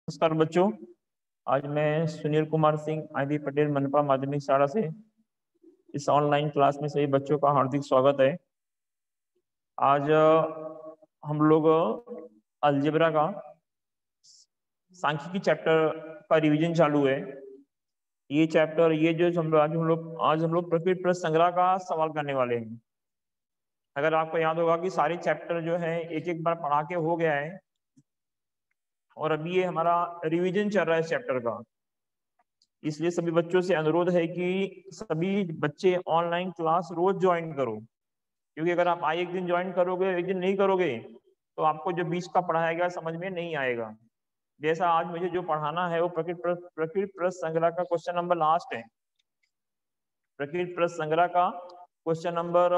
नमस्कार बच्चों। आज मैं सुनील कुमार सिंह IB पटेल मनपा माध्यमिक शाला से इस ऑनलाइन क्लास में सभी बच्चों का हार्दिक स्वागत है। आज हम लोग अलजेब्रा का सांख्यिकी चैप्टर का रिवीजन चालू है। ये चैप्टर ये जो आज हम लोग प्रकृति प्रश्न संग्रह का सवाल करने वाले हैं। अगर आपको याद होगा कि सारे चैप्टर जो है एक एक बार पढ़ा के हो गया है और अभी ये हमारा रिवीजन चल रहा है इस चैप्टर का। इसलिए सभी बच्चों से अनुरोध है कि सभी बच्चे ऑनलाइन क्लास रोज ज्वाइन करो, क्योंकि अगर आप आज एक दिन ज्वाइन करोगे एक दिन नहीं करोगे तो आपको जो बीच का पढ़ाया गया समझ में नहीं आएगा। जैसा आज मुझे जो पढ़ाना है वो प्रकृति प्रश्न संग्रह का क्वेश्चन नंबर लास्ट है। प्रकृति प्रश्न संग्रह का क्वेश्चन नंबर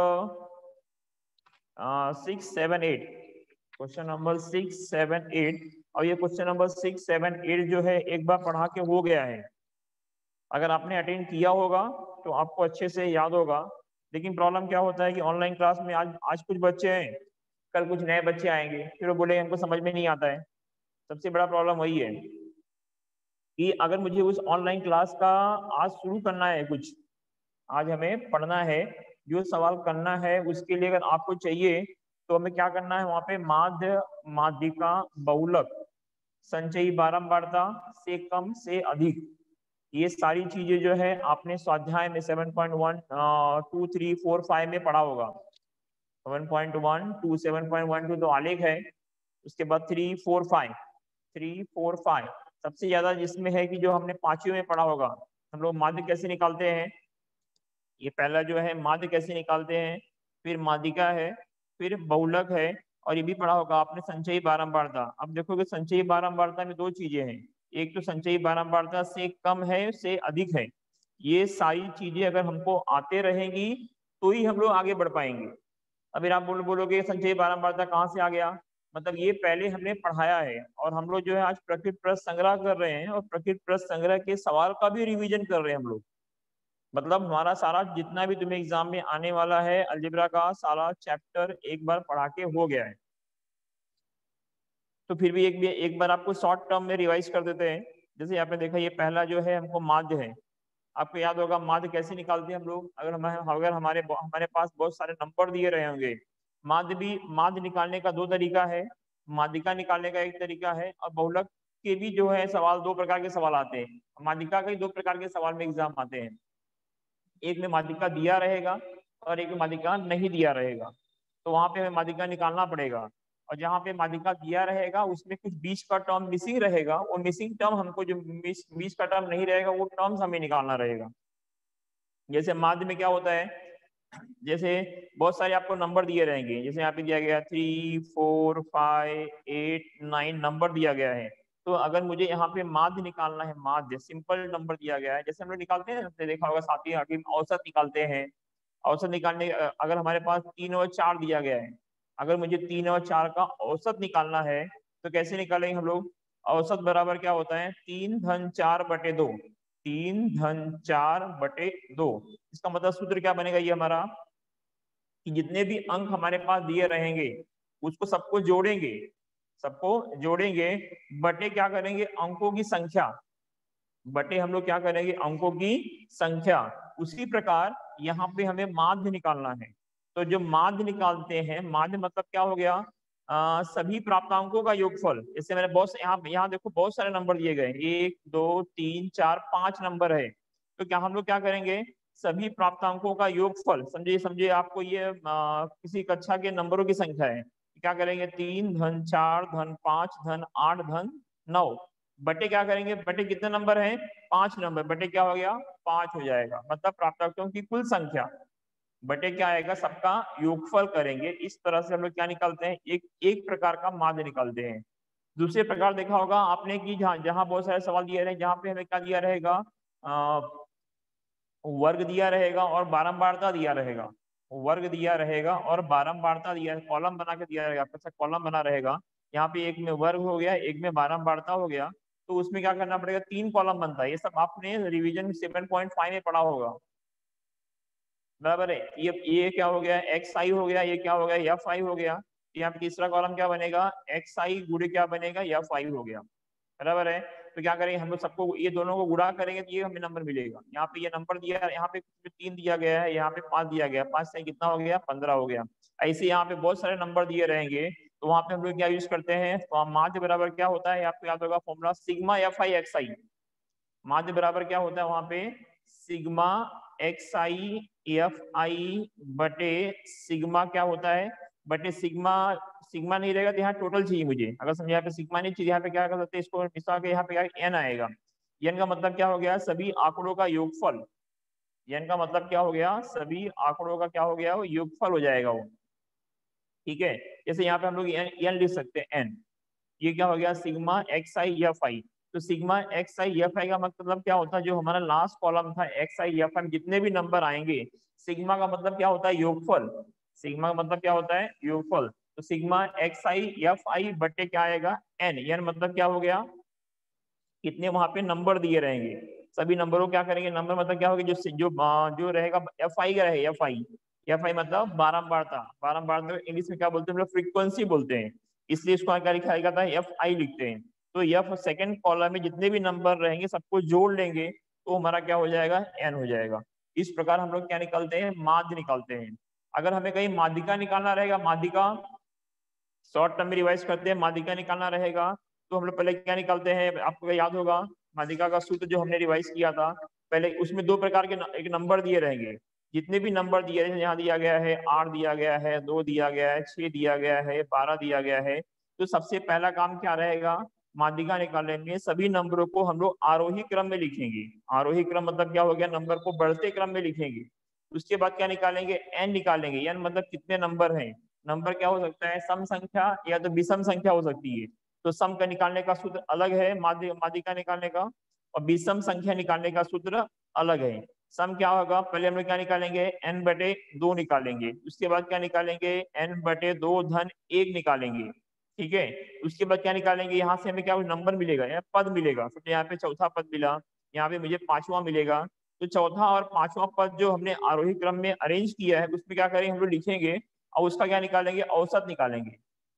6, 7, 8, क्वेश्चन नंबर 6, 7, 8। और ये क्वेश्चन नंबर 6, 7, 8 जो है एक बार पढ़ा के हो गया है। अगर आपने अटेंड किया होगा तो आपको अच्छे से याद होगा। लेकिन प्रॉब्लम क्या होता है कि ऑनलाइन क्लास में आज कुछ बच्चे हैं, कल कुछ नए बच्चे आएंगे, फिर वो बोले हमको समझ में नहीं आता है। सबसे बड़ा प्रॉब्लम वही है कि अगर मुझे उस ऑनलाइन क्लास का आज शुरू करना है, कुछ आज हमें पढ़ना है, जो सवाल करना है, उसके लिए अगर आपको चाहिए तो हमें क्या करना है, वहां पे माध्य, माध्यिका, बहुलक, संचयी बारंबारता, से कम से अधिक, ये सारी चीजें जो है आपने स्वाध्याय में 7.1, 2, 3, 4, 5 में पढ़ा होगा। 7.1 to 7.12 तो आलेख है। उसके बाद 3, 4, 5, 3, 4, 5 सबसे ज्यादा जिसमें है कि जो हमने पांचवी में पढ़ा होगा, हम लोग माध्य कैसे निकालते हैं। ये पहला जो है माध्य कैसे निकालते हैं, फिर माध्यिका है, फिर बहुलक है, और ये भी पढ़ा होगा आपने संचयी बारंबारता। अब देखोगे संचयी बारंबारता में दो चीजें हैं, एक तो संचयी बारंबारता से कम है, से अधिक है। ये सारी चीजें अगर हमको आते रहेंगी तो ही हम लोग आगे बढ़ पाएंगे। अभी आप बोलोगे संचयी बारंबारता कहाँ से आ गया, मतलब ये पहले हमने पढ़ाया है और हम लोग जो है आज प्रकृति प्रश्न संग्रह कर रहे हैं और प्रकृति प्रश्न संग्रह के सवाल का भी रिवीजन कर रहे हैं हम लोग। मतलब हमारा सारा जितना भी तुम्हें एग्जाम में आने वाला है अलजेब्रा का सारा चैप्टर एक बार पढ़ा के हो गया है। तो फिर भी एक बार आपको शॉर्ट टर्म में रिवाइज कर देते हैं। जैसे आपने देखा ये पहला जो है हमको माध्य है। आपको याद होगा माध्य कैसे निकालते हैं हम लोग, अगर हमारे पास बहुत सारे नंबर दिए रहे होंगे। माध्य निकालने का दो तरीका है, माध्यिका निकालने का एक तरीका है, और बहुलक के भी जो है सवाल दो प्रकार के सवाल आते हैं। माध्यिका के दो प्रकार के सवाल में एग्जाम आते हैं, एक में माध्यिका दिया रहेगा और एक में माध्यिका नहीं दिया रहेगा। तो वहां पे हमें माध्यिका निकालना पड़ेगा, और जहाँ पे माध्यिका दिया रहेगा उसमें कुछ बीच का टर्म मिसिंग रहेगा, वो मिसिंग टर्म हमको जो बीच का टर्म नहीं रहेगा वो टर्म्स हमें निकालना रहेगा। जैसे माध्य में क्या होता है, जैसे बहुत सारे आपको नंबर दिए रहेंगे, जैसे यहाँ पे दिया गया 3, 4, 5, 8, 9 नंबर दिया गया है। तो अगर मुझे यहाँ पे माध्य निकालना है, माध्य सिंपल नंबर दिया गया है, जैसे हम लोग निकालते हैं, आपने देखा होगा सातवीं आठवीं में औसत निकालते हैं। औसत निकालने अगर हमारे पास 3 और 4 दिया गया है, अगर मुझे 3 और 4 का औसत निकालना है तो कैसे निकालेंगे हम लोग। औसत बराबर क्या होता है, 3 धन 4/2, 3 धन 4/2। इसका मतलब सूत्र क्या बनेगा ये हमारा, कि जितने भी अंक हमारे पास दिए रहेंगे उसको सबको जोड़ेंगे, बटे क्या करेंगे, अंकों की संख्या, बटे हम लोग क्या करेंगे, अंकों की संख्या। उसी प्रकार यहाँ पे हमें माध्य निकालना है। तो जो माध्य निकालते हैं, माध्य मतलब क्या हो गया, सभी प्राप्तांकों का योगफल। जैसे मैंने बहुत यहाँ देखो बहुत सारे नंबर दिए गए, 1, 2, 3, 4, 5 नंबर है। तो क्या हम लोग क्या करेंगे, सभी प्राप्तांकों का योगफल, समझिए आपको ये किसी कक्षा के नंबरों की संख्या है। क्या करेंगे, 3, धन 4, धन 5, धन 8, धन 9, बटे क्या करेंगे, बटे कितने नंबर हैं, 5 नंबर, बटे क्या हो गया, 5 हो जाएगा। मतलब प्राप्तांकों की कुल संख्या बटे क्या आएगा, सबका योगफल करेंगे। इस तरह से हम लोग क्या निकालते हैं, एक प्रकार का माध्य निकालते हैं। दूसरे प्रकार देखा होगा आपने कि जहाँ जहाँ बहुत सारे सवाल दिए रहे, जहाँ पे हमें क्या दिया रहेगा, वर्ग दिया रहेगा और बारंबारता दिया रहेगा। वर्ग दिया रहेगा और बारंबारता दिया, कॉलम बना के दिया रहेगा, आपका कॉलम बना रहेगा। यहाँ पे एक में वर्ग हो गया, एक में बारंबारता हो गया। तो उसमें क्या करना पड़ेगा, 3 कॉलम बनता है। ये सब आपने रिवीजन 7.5 में पढ़ा होगा, बराबर है। ये क्या हो गया, एक्स आई हो गया, ये क्या हो गया, एफ आई हो गया। यहाँ पे तीसरा कॉलम क्या बनेगा, एक्स आई गुणे क्या बनेगा, एफ आई हो गया। बराबर है। तो क्या करेंगे हम लोग, सबको ये दोनों को गुणा करेंगे तो ये हमें नंबर मिलेगा। यहाँ पे ये नंबर दिया है, यहाँ पे 3 दिया गया है, यहाँ पे 5 दिया गया, 5 से कितना हो गया, 15 हो गया। ऐसे यहाँ पे बहुत सारे नंबर दिए रहेंगे, तो वहां पे हम लोग क्या यूज करते हैं, तो माध्य बराबर क्या होता है, आपको याद होगा formula sigma F I X I. माध्य बराबर क्या होता है वहां पे, sigma X I F I बटे सिग्मा क्या होता है, बटे सिग्मा। सिग्मा नहीं रहेगा तो यहाँ टोटल चाहिए मुझे, अगर समझे यहाँ पे सिग्मा नहीं चाहिए, यहाँ पे क्या कर सकते हैं, इसको मिला के यहाँ पे क्या एन आएगा। एन का मतलब क्या हो गया, सभी आंकड़ों का योगफल। एन का मतलब क्या हो गया, सभी आंकड़ों का क्या हो गया, वो योगफल हो जाएगा वो। ठीक है, जैसे यहाँ पे हम लोग एन लिख सकते हैं एन। ये क्या हो गया, sigma X I F I. तो sigma X I F I का मतलब क्या होता है, जो हमारा लास्ट कॉलम था एक्स आई एफ आई में जितने भी नंबर आएंगे, सिग्मा का मतलब क्या होता है, योगफल। सिग्मा का मतलब क्या होता है, योगफल। तो sigma X I F I बटे क्या आएगा, एन। एन मतलब क्या हो गया, कितने वहां पे नंबर दिए रहेंगे, सभी नंबरों को क्या करेंगे, नंबर मतलब क्या होगा, जो रहेगा एफ आई का रहे, एफ आई। एफ आई मतलब बारंबारता। बारंबारता इंग्लिश में क्या बोलते हैं हम लोग, फ्रीक्वेंसी बोलते हैं, इसलिए इसको क्या लिखा जाता है, एफ आई लिखते हैं। तो एफ सेकंड कॉलम में जितने भी नंबर रहेंगे सबको जोड़ लेंगे तो हमारा क्या हो जाएगा, एन हो जाएगा। इस प्रकार हम लोग क्या निकालते हैं, माध्य निकालते हैं। अगर हमें कहीं माध्यिका निकालना रहेगा, माध्यिका शॉर्ट टर्म में रिवाइज करते हैं, माध्यिका निकालना रहेगा तो हम लोग पहले क्या निकालते हैं, आपको याद होगा माध्यिका का सूत्र जो हमने रिवाइज किया था पहले, उसमें दो प्रकार के एक नंबर दिए रहेंगे। जितने भी नंबर दिए रहे, यहाँ दिया गया है 8 दिया गया है, 2 दिया गया है, 6 दिया गया है, 12 दिया गया है। तो सबसे पहला काम क्या रहेगा, माध्यिका निकालने में सभी नंबरों को हम लोग आरोही क्रम में लिखेंगे। आरोही क्रम मतलब क्या हो गया, नंबर को बढ़ते क्रम में लिखेंगे। उसके बाद क्या निकालेंगे, एन निकालेंगे। एन मतलब कितने नंबर हैं। नंबर क्या हो सकता है, सम संख्या या तो विषम संख्या हो सकती है। तो सम का निकालने का सूत्र अलग है माध्यिका निकालने का, और विषम संख्या निकालने का सूत्र अलग है। सम क्या होगा, पहले हम लोग क्या निकालेंगे, एन बटे 2 निकालेंगे। उसके बाद क्या निकालेंगे, एन बटे 2 धन 1 निकालेंगे। ठीक है, उसके बाद क्या निकालेंगे, यहाँ से हमें क्या नंबर मिलेगा, या पद मिलेगा। तो यहाँ पे चौथा पद मिला, यहाँ पे मुझे पांचवा मिलेगा। तो चौथा और पांचवा पद जो हमने आरोही क्रम में अरेंज किया है, उसमें क्या करेंगे, हम लोग लिखेंगे और उसका क्या निकालेंगे, औसत निकालेंगे।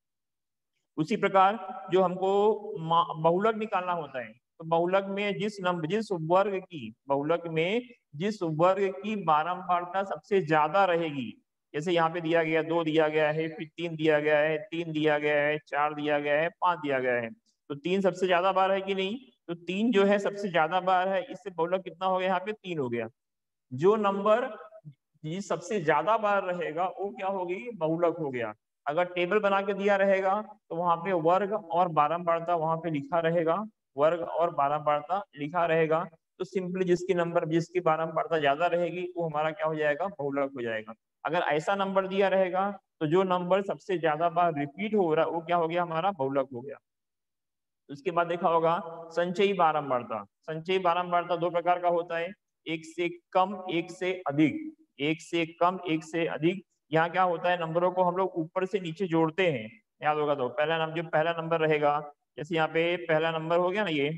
उसी प्रकार जो हमको बहुलक निकालना होता है, तो बहुलक में जिस वर्ग की, बहुलक में जिस वर्ग की बारंबारता सबसे ज्यादा रहेगी, जैसे यहाँ पे दिया गया 2 दिया गया है, फिर 3 दिया गया है, 3 दिया गया है, 4 दिया गया है, 5 दिया गया है। तो 3 सबसे ज्यादा बार है कि नहीं, तो 3 जो है सबसे ज्यादा बार है, इससे बहुलक कितना हो गया, यहाँ पे 3 हो गया। जो नंबर ये सबसे ज्यादा बार रहेगा वो क्या होगी, बहुलक हो गया। अगर टेबल बना के दिया रहेगा तो वहां पे वर्ग और बारंबारता वहां पे लिखा रहेगा, वर्ग और बारंबारता लिखा रहेगा। तो सिंपली जिसकी बारंबारता ज्यादा रहेगी वो हमारा क्या हो जाएगा, बहुलक हो जाएगा। अगर ऐसा नंबर दिया रहेगा तो जो नंबर सबसे ज्यादा बार रिपीट हो रहा है वो क्या हो गया, हमारा बहुलक हो गया। उसके बाद देखा होगा संचयी बारंबारता। संचयी बारंबारता दो प्रकार का होता है, एक से कम, एक से अधिक। एक से कम, एक से अधिक। यहाँ क्या होता है, नंबरों को हम लोग ऊपर से नीचे जोड़ते हैं। याद होगा तो पहला नंबर रहेगा, जैसे यहाँ पे पहला नंबर हो गया ना ये,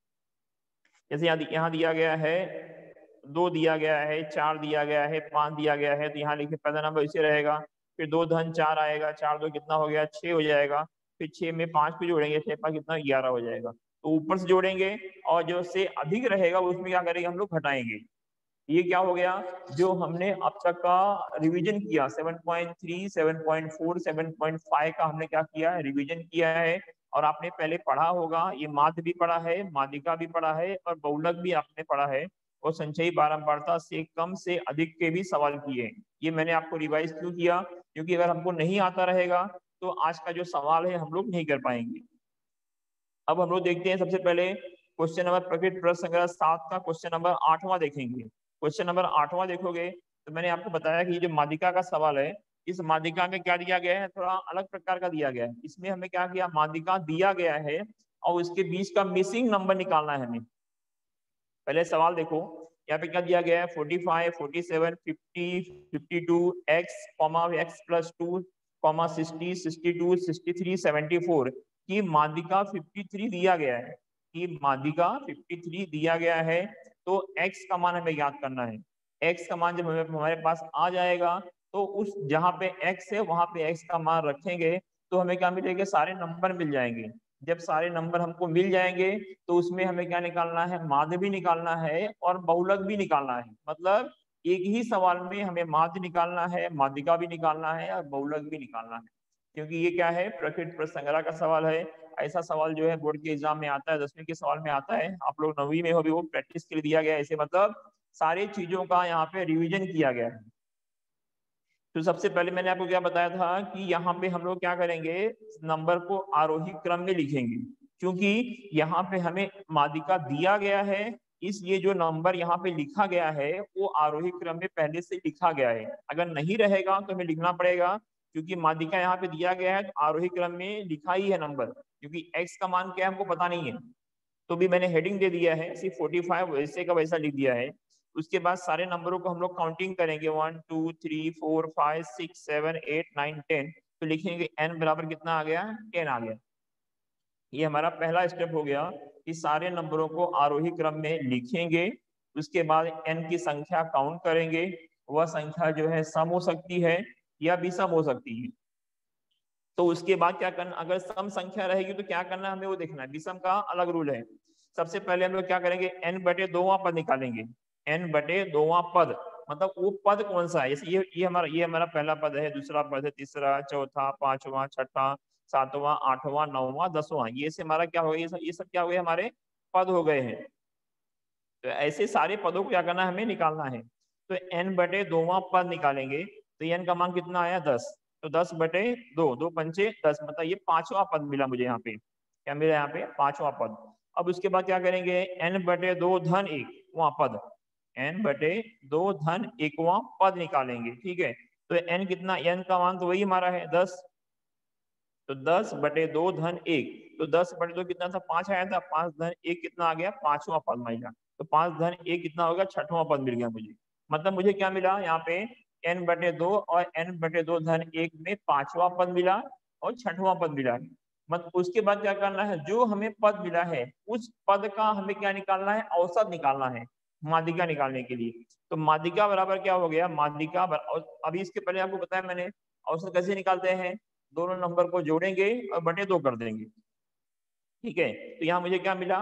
जैसे यहाँ दिया गया है 2 दिया गया है, 4 दिया गया है, 5 दिया गया है, तो यहाँ लिखे पहला नंबर इसे रहेगा। फिर 2 धन 4 आएगा, 4 2 कितना हो गया, 6 हो जाएगा। फिर 6 में 5 को जोड़ेंगे, 6 5 कितना, 11 हो जाएगा। तो ऊपर से जोड़ेंगे और जो से अधिक रहेगा उसमें क्या करेंगे, हम लोग घटाएंगे। ये क्या हो गया, जो हमने अब तक का रिवीजन किया 7.3 7.4 7.5 का हमने क्या किया है, रिवीजन किया है। और आपने पहले पढ़ा होगा, ये माध्य भी पढ़ा है, माध्यिका भी पढ़ा है, और बहुलक भी आपने पढ़ा है। और संचयी बारंबारता से कम से अधिक के भी सवाल किए। ये मैंने आपको रिवाइज क्यों किया, क्योंकि अगर हमको नहीं आता रहेगा तो आज का जो सवाल है हम लोग नहीं कर पाएंगे। अब हम लोग देखते हैं सबसे पहले क्वेश्चन नंबर प्रकृति प्रश्न संग्रह 7 का क्वेश्चन नंबर 8वां देखेंगे। क्वेश्चन नंबर 8वां देखोगे तो मैंने आपको बताया कि ये जो माध्यिका का सवाल है, इस माध्यिका में क्या दिया गया है, थोड़ा अलग प्रकार का दिया गया है। इसमें हमें क्या किया, माध्यिका दिया गया है और उसके बीच का मिसिंग नंबर निकालना है हमें। पहले सवाल देखो, यहाँ पे क्या दिया गया है, 45 47 50 52 X comma X plus 2 comma 60 62 63 74 की माध्यिका 53 दिया गया है। कि माध्यिका 53 दिया गया है, तो x का मान हमें ज्ञात करना है। x का मान जब हमारे पास आ जाएगा तो उस जहां पे x है वहां पे x का मान रखेंगे तो हमें क्या मिलेगा, सारे नंबर मिल जाएंगे। जब सारे नंबर हमको मिल जाएंगे तो उसमें हमें क्या निकालना है, माध्य भी निकालना है और बहुलक भी निकालना है। मतलब एक ही सवाल में हमें माध्य निकालना है, माध्यिका भी निकालना है और बहुलक भी निकालना है, क्योंकि ये क्या है, प्रकृत प्रश्न संग्रह का सवाल है। ऐसा सवाल जो है बोर्ड के एग्जाम में आता है, 10वीं के सवाल में आता है, आप लोग 9वीं में हो भी वो प्रैक्टिस के लिए दिया गया है। ऐसे मतलब सारी चीजों का यहाँ पे रिविजन किया गया है। तो सबसे पहले मैंने आपको क्या बताया था कि यहाँ पे हम लोग क्या करेंगे, नंबर को आरोही क्रम में लिखेंगे, क्योंकि यहाँ पे हमें माध्यिका दिया गया है, इसलिए जो नंबर यहाँ पे लिखा गया है वो आरोही क्रम में पहले से लिखा गया है। अगर नहीं रहेगा तो हमें लिखना पड़ेगा, क्योंकि माध्यिका यहाँ पे दिया गया है तो आरोही क्रम में लिखा ही है नंबर, क्योंकि एक्स का मान क्या है हमको पता नहीं है। तो भी मैंने हेडिंग दे दिया है, सिर्फ 45 वैसे का वैसा लिख दिया है। उसके बाद सारे नंबरों को हम लोग काउंटिंग करेंगे, 1 2 3 4 5 6 7 8 9 10। तो लिखेंगे n बराबर कितना आ गया, 10 आ गया। ये हमारा पहला स्टेप हो गया कि सारे नंबरों को आरोही क्रम में लिखेंगे। उसके बाद n की संख्या काउंट करेंगे, वह संख्या जो है सम हो सकती है या विषम हो सकती है। तो उसके बाद क्या करना, अगर सम संख्या रहेगी तो क्या करना है हमें वो देखना है, विषम का अलग रूल है। सबसे पहले हम लोग क्या करेंगे, n बटे 2वां पद निकालेंगे। n बटे 2वां पद मतलब वो पद कौन सा है, जैसे ये हमारा पहला पद है, दूसरा पद है, तीसरा, चौथा, पांचवा, छठा, सातवां, आठवां, नौवां, 10वां, ये से हमारा क्या हो गया, ये सब क्या हो गए, हमारे पद हो गए हैं। तो ऐसे सारे पदों को क्या करना है, हमें निकालना है। तो n बटे 2वां पद निकालेंगे, तो n का मान कितना आया, 10। तो 10 बटे 2, 2 पंचे 10, मतलब ये 5वां पद मिला मुझे यहाँ पे, क्या मिला यहाँ पे, 5वां पद। अब उसके बाद क्या करेंगे, n बटे 2 धन 1वां पद, n बटे 2 धन 1वां पद निकालेंगे, ठीक है। तो n कितना, n का मान तो वही हमारा है 10, तो 10 बटे 2 धन 1, तो 10 बटे 2 कितना था, 5 आया था, 5 धन 1 कितना आ गया, 5वां पद मिला। तो 5 धन 1 कितना होगा, 6वां पद मिल गया मुझे। मतलब मुझे क्या मिला यहाँ पे, n बटे 2 और n बटे 2 धन 1 में 5वां पद मिला और 6वां पद मिला है। मतलब उसके बाद क्या करना है, जो हमें पद मिला है उस पद का हमें क्या निकालना है, औसत निकालना है माध्यिका निकालने के लिए। तो माध्यिका बराबर क्या हो गया, माध्यिका अभी इसके पहले आपको बताया मैंने औसत कैसे निकालते हैं, दोनों नंबर को जोड़ेंगे और बटे 2 कर देंगे, ठीक है। तो यहाँ मुझे क्या मिला,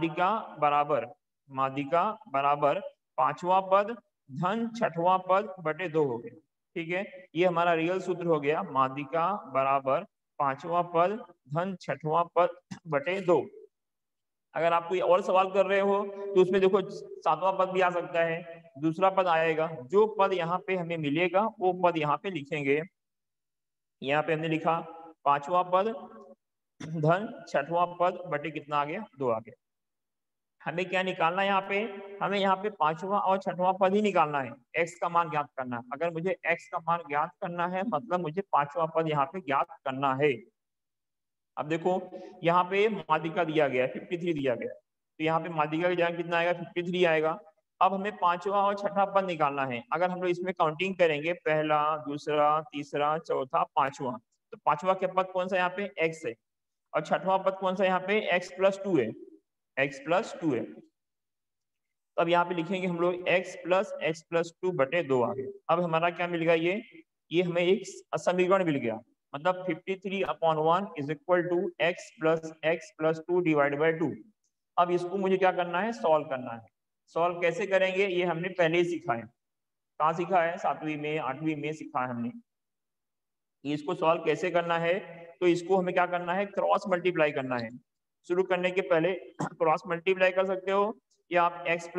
माध्यिका बराबर 5वां पद धन 6वां पद बटे 2 हो गया, ठीक है। ये हमारा रियल सूत्र हो गया, माध्यिका बराबर 5वां पद धन 6वां पद बटे 2। अगर आप कोई और सवाल कर रहे हो तो उसमें देखो 7वां पद भी आ सकता है, दूसरा पद आएगा, जो पद यहाँ पे हमें मिलेगा वो पद यहाँ पे लिखेंगे। यहाँ पे हमने लिखा 5वां पद धन 6वां पद बटे कितना आ गया, 2 आ गया। हमें क्या निकालना है यहाँ पे, हमें यहाँ पे 5वां और 6वां पद ही निकालना है, x का मान ज्ञात करना है। अगर मुझे x का मान ज्ञात करना है मतलब मुझे 5वां पद यहाँ पे ज्ञात करना है। अब देखो यहाँ पे माध्यिका दिया गया है 53 दिया गया है, तो यहाँ पे माध्यिका की जगह कितना आएगा, 53 आएगा। अब हमें 5वां और 6वां पद निकालना है। अगर हम लोग इसमें काउंटिंग करेंगे, पहला, दूसरा, तीसरा, चौथा, 5वां, तो 5वां के पद कौन सा यहाँ पे, x है, और 6वां पद कौन सा यहाँ पे, x+2 है, x+2 है। तो अब यहाँ पे लिखेंगे हम लोग x+2 बटे 2 आ गए। अब हमारा क्या मिल गया, ये हमें एक समीकरण मिल गया, मतलब 53/1 is equal to x+2 divide by 2। अब इसको मुझे क्या करना है, सॉल्व करना है। सॉल्व कैसे करेंगे ये हमने पहले ही सीखा है, कहाँ सीखा है, 7वीं में 8वीं में सीखा है हमने। इसको सॉल्व कैसे करना है, तो इसको हमें क्या करना है, क्रॉस मल्टीप्लाई करना है। शुरू करने के पहले क्रॉस मल्टीप्लाई कर सकते हो या आप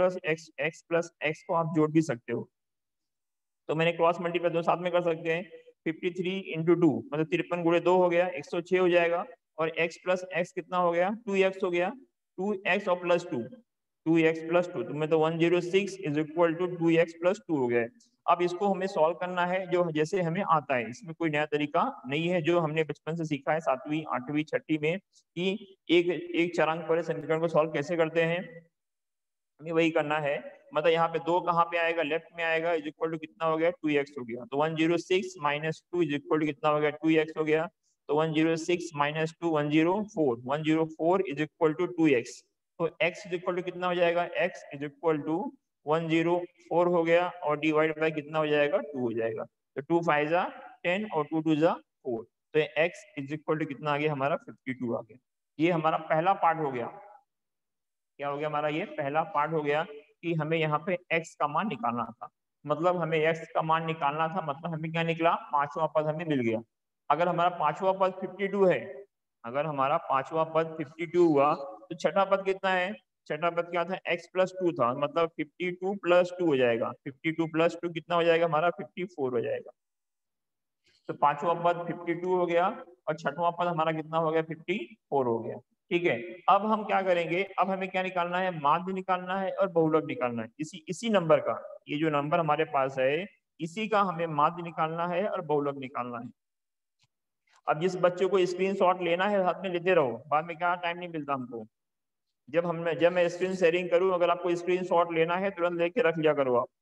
x+x को आप जोड़ भी सकते हो। तो मैंने क्रॉस मल्टीप्लाई दो साथ में कर सकते हैं, 53 इंटू 2 मतलब 53 गुणे 2 हो गया, 106 हो जाएगा। और x+x कितना हो गया, 2x हो गया, 2x और +2, 2x+2 तो मैं तो 106 इज इक्वल टू 2x+2 हो गया। अब इसको हमें सॉल्व करना है जो जैसे हमें आता है, इसमें कोई नया तरीका नहीं है, जो हमने बचपन से सीखा है 7वीं 8वीं 6वीं में कि एक चरांक पर समीकरण को सॉल्व कैसे करते हैं, हमें वही करना है। मतलब यहाँ पे 2 कहाँ पे आएगा, लेफ्ट में आएगा, इज इक्वल टू कितना हो गया, 2x हो गया। तो 106 माइनस 2 इज इक्वल टू कितना हो गया, 2x हो गया। तो 106 minus 2 104, 104 is equal to 2x। तो x इज इक्वल टू कितना हो जाएगा, x इज इक्वल टू 104 हो गया और डिवाइड बाय कितना हो जाएगा, 2 हो जाएगा। तो 2 5 जा 10 और 2 2 जा 4। तो x इज इक्वल टू कितना आ गया हमारा, 52 आ गया। ये हमारा पहला पार्ट हो गया। क्या हो गया हमारा? ये पहला पार्ट हो गया कि हमें यहाँ पे x का मान निकालना था। मतलब हमें x का मान निकालना था, मतलब हमें क्या निकला? पांचवा पद हमें मिल गया। अगर हमारा पांचवा पद 52 है, अगर हमारा पांचवा पद 52 हुआ तो छठा पद कितना है? छठा पद क्या था? x+2 था, मतलब 52+2 हो जाएगा। 52+2 कितना हो जाएगा हमारा? 54 हो जाएगा। तो पांचवा पद 52 हो गया और छठवां पद हमारा कितना हो गया? 54 हो गया। ठीक है, अब हम क्या करेंगे? अब हमें क्या निकालना है? माध्य निकालना है और बहुलक निकालना है। इसी नंबर का, ये जो नंबर हमारे पास है, इसी का हमें माध्य निकालना है और बहुलक निकालना है। अब जिस बच्चे को स्क्रीनशॉट लेना है हाथ में लेते रहो, बाद में क्या टाइम नहीं मिलता हमको। जब मैं स्क्रीन शेयरिंग करूं, अगर आपको स्क्रीनशॉट लेना है तुरंत लेके रख लिया करो आप।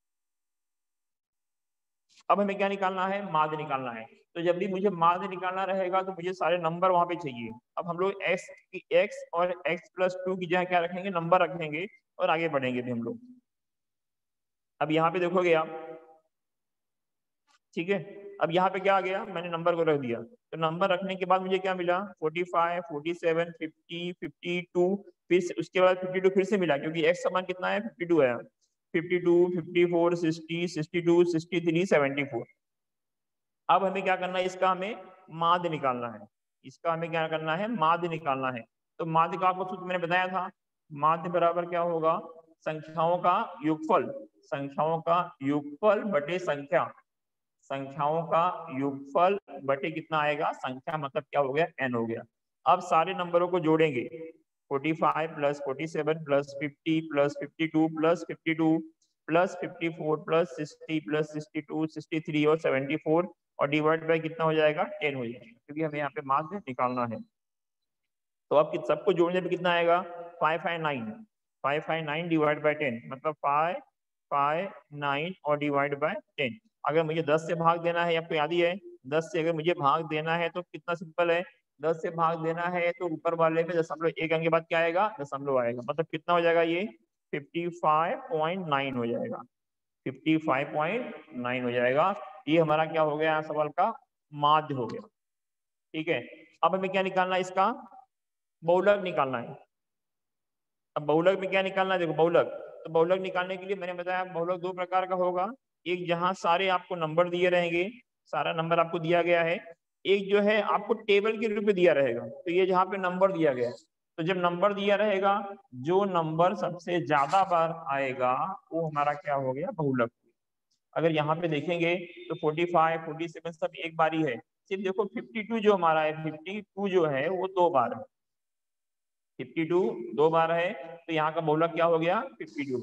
अब हमें क्या निकालना है? माध्य निकालना है। तो जब भी मुझे माध्य निकालना रहेगा तो मुझे सारे नंबर वहां पे चाहिए। अब हम लोग x और x+2 की जगह क्या रखेंगे? नंबर रखेंगे और आगे बढ़ेंगे भी हम लोग। अब यहाँ पे देखोगे आप, ठीक है, अब यहाँ पे क्या आ गया? मैंने नंबर को रख दिया। तो नंबर रखने के बाद मुझे क्या मिला? 45, 47, 50, 52, फिर उसके बाद 52 फिर से मिला, क्योंकि x का मान कितना है? 52 है। 52, 54, 60, 62, 63, 74। अब हमें क्या करना है? इसका हमें माध्य निकालना है। इसका हमें क्या करना है? माध्य निकालना है। तो माध्य का आपको सूत्र मैंने बताया था। माध्य बराबर क्या होगा? संख्याओं का योगफल। संख्याओं का योगफल बटे संख्या। संख्याओं का योगफल बटे कितना आएगा? संख्या, मतलब क्या हो गया? n हो गया। अब सारे नंबरों को जोड़ेंगे। 45 plus 47 plus 50 plus 52 plus 52 plus 54 plus 60 plus 62 63 और 74 और डिवाइड बाय कितना हो जाएगा? 10 हो जाएगा, क्योंकि हमें यहाँ पे माध्य निकालना है। तो अब सबको जोड़ने पे कितना आएगा? 559। 559 डिवाइड बाय 10, मतलब 559 और डिवाइड बाय 10। अगर मुझे 10 से भाग देना है, आपको याद ही है, 10 से अगर मुझे भाग देना है तो कितना सिंपल है, 10 से भाग देना है तो ऊपर वाले में दशमलव एक अंक के बाद क्या आएगा? दशमलव आएगा। मतलब कितना हो जाएगा? ये 55.9 हो जाएगा। 55.9 हो जाएगा। ये हमारा क्या हो गया? सवाल का माध्य हो गया। ठीक है, अब हमें क्या निकालना है? इसका बहुलक निकालना है। अब बहुलक में क्या निकालना है? देखो बहुलक, तो बहुलक निकालने के लिए मैंने बताया बहुलक दो प्रकार का होगा। एक जहां सारे आपको नंबर दिए रहेंगे, सारा नंबर आपको दिया गया है। एक जो है आपको टेबल के रूप में दिया रहेगा। तो ये जहाँ पे नंबर दिया गया है, तो जब नंबर दिया रहेगा, जो नंबर सबसे ज्यादा बार आएगा वो हमारा क्या हो गया? बहुलक। अगर यहाँ पे देखेंगे तो 45, 47 सब एक बार ही है। सिर्फ देखो 52 जो हमारा है, 52 जो है वो दो बार है। 52 दो बार है, तो यहाँ का बहुलक क्या हो गया? 52।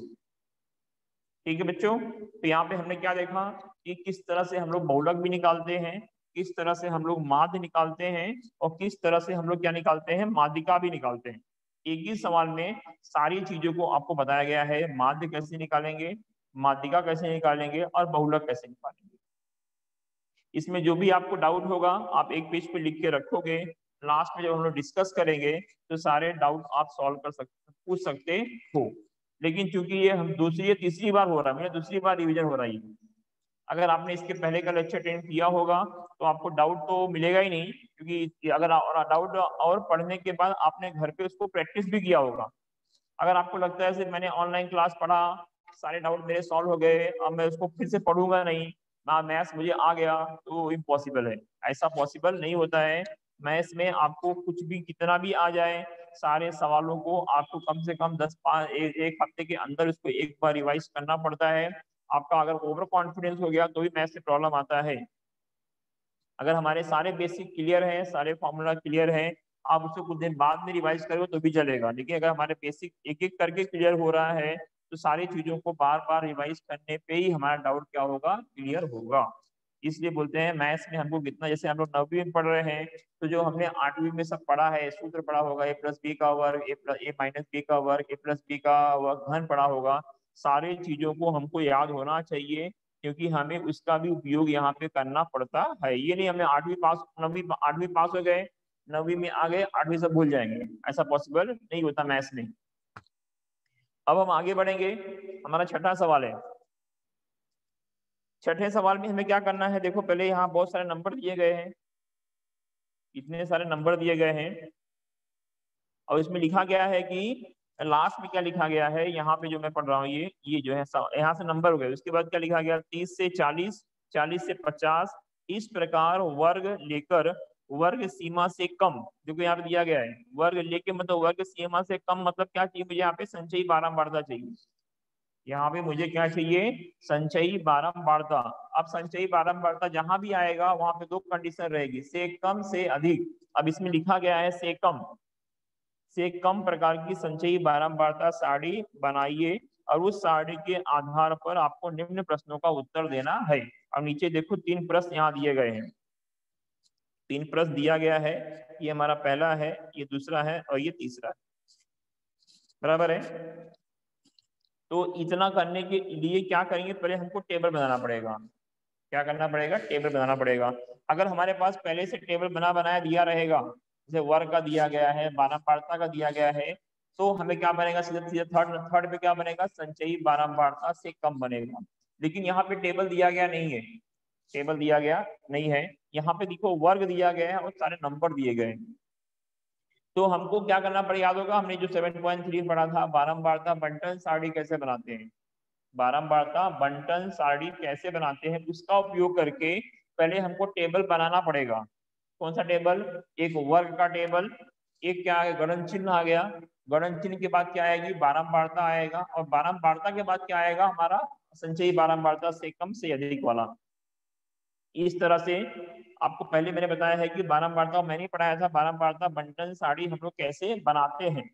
ठीक है बच्चों, तो यहाँ पे हमने क्या देखा कि किस तरह से हम लोग बहुलक भी निकालते हैं, किस तरह से हम लोग माध्य निकालते हैं, और किस तरह से हम लोग क्या निकालते हैं? माध्यिका भी निकालते हैं। एक ही सवाल में सारी चीजों को आपको बताया गया है। माध्य कैसे निकालेंगे, माध्यिका कैसे निकालेंगे और बहुलक कैसे निकालेंगे। इसमें जो भी आपको डाउट होगा आप एक पेज पे लिख के रखोगे, लास्ट में जब हम लोग डिस्कस करेंगे तो सारे डाउट आप सॉल्व कर सकते, पूछ सकते हो। लेकिन चूंकि ये हम दूसरी या तीसरी बार हो रहा है, मतलब दूसरी बार रिवीजन हो रही है। अगर आपने इसके पहले का लेक्चर अटेंड किया होगा तो आपको डाउट तो मिलेगा ही नहीं, क्योंकि अगर डाउट और पढ़ने के बाद आपने घर पे उसको प्रैक्टिस भी किया होगा। अगर आपको लगता है सिर्फ मैंने ऑनलाइन क्लास पढ़ा, सारे डाउट मेरे सॉल्व हो गए, अब मैं उसको फिर से पढ़ूंगा नहीं ना, मैथ्स मुझे आ गया, तो इम्पॉसिबल है। ऐसा पॉसिबल नहीं होता है। मैथ्स में आपको कुछ भी कितना भी आ जाए, सारे सवालों को आपको कम से कम एक हफ्ते के अंदर उसको एक बार रिवाइज करना पड़ता है। आपका अगर ओवर कॉन्फिडेंस हो गया तो भी मैथ्स से प्रॉब्लम आता है। अगर हमारे सारे बेसिक क्लियर हैं, सारे फॉर्मूला क्लियर हैं, आप उसको कुछ दिन बाद में रिवाइज करो तो भी चलेगा। लेकिन अगर हमारे बेसिक एक एक करके क्लियर हो रहा है तो सारी चीजों को बार बार रिवाइज करने पे ही हमारा डाउट क्या होगा? क्लियर होगा। इसलिए बोलते हैं मैथ्स में हमको कितना, जैसे हम लोग 9वीं में पढ़ रहे हैं तो जो हमने 8वीं में सब पढ़ा है, सूत्र पढ़ा होगा, a+b का वर्ग, a-b का वर्ग, a+b का वर्ग घन पढ़ा होगा, सारी चीजों को हमको याद होना चाहिए, क्योंकि हमें उसका भी उपयोग यहाँ पे करना पड़ता है। ये नहीं हमें 8वीं पास 9वीं 8वीं पास हो गए, 9वीं में आ गए, 8वीं सब भूल जाएंगे, ऐसा पॉसिबल नहीं होता मैथ्स में। अब हम आगे बढ़ेंगे, हमारा छठा सवाल है। छठे सवाल में हमें क्या करना है? देखो पहले यहाँ बहुत सारे नंबर दिए गए हैं, इतने सारे नंबर दिए गए हैं। और इसमें लिखा गया है कि लास्ट में क्या लिखा गया है, यहाँ पे जो मैं पढ़ रहा हूँ ये जो है यहाँ से नंबर हो गए, उसके बाद क्या लिखा गया 30 से 40, 40 से 50, इस प्रकार वर्ग लेकर वर्ग सीमा से कम, जो कि यहाँ पे दिया गया है वर्ग लेके मतलब वर्ग सीमा से कम, मतलब क्या चाहिए मुझे यहाँ पे संचयी बारंबारता चाहिए। यहाँ पे मुझे क्या चाहिए, संचयी बारंबारता। अब संचयी बारंबारता जहां भी आएगा वहां पे दो कंडीशन रहेगी, से कम से अधिक। अब इसमें लिखा गया है से कम प्रकार की संचयी बारंबारता सारणी बनाइए और उस सारणी के आधार पर आपको निम्न प्रश्नों का उत्तर देना है। अब नीचे देखो 3 प्रश्न यहाँ दिए गए हैं, 3 प्रश्न दिया गया है, ये हमारा पहला है, ये दूसरा है और ये तीसरा है, बराबर है। तो इतना करने के लिए क्या करेंगे, पहले हमको टेबल बनाना पड़ेगा। क्या करना पड़ेगा, टेबल बनाना पड़ेगा। अगर हमारे पास पहले से टेबल बना बनाया दिया रहेगा, जैसे वर्ग का दिया गया है, बारंबारता का दिया गया है, तो हमें क्या बनेगा, सीधे सीधे थर्ड पे क्या बनेगा, संचयी बारंबारता से कम बनेगा। लेकिन यहाँ पे टेबल दिया गया नहीं है, टेबल दिया गया नहीं है, यहाँ पे देखो वर्ग दिया गया है और सारे नंबर दिए गए हैं। तो हमको क्या करना पड़ेगा, याद होगा हमने जो 7.3 पढ़ा था, बारंबारता बंटन सारणी कैसे बनाते हैं, बारंबारता बंटन सारणी कैसे बनाते हैं, उसका उपयोग करके पहले हमको टेबल बनाना पड़ेगा। कौन सा टेबल, एक वर्ग का टेबल, एक क्या है गणन चिन्ह आ गया, गणन चिन्ह के बाद क्या आएगी, बारंबारता आएगा, और बारंबारता के बाद क्या आएगा हमारा, संचयी बारंबारता से कम से अधिक वाला। इस तरह से आपको पहले मैंने बताया है कि बारंबारता मैंने पढ़ाया था, बारंबारता बंटन सारणी हम लोग कैसे बनाते हैं।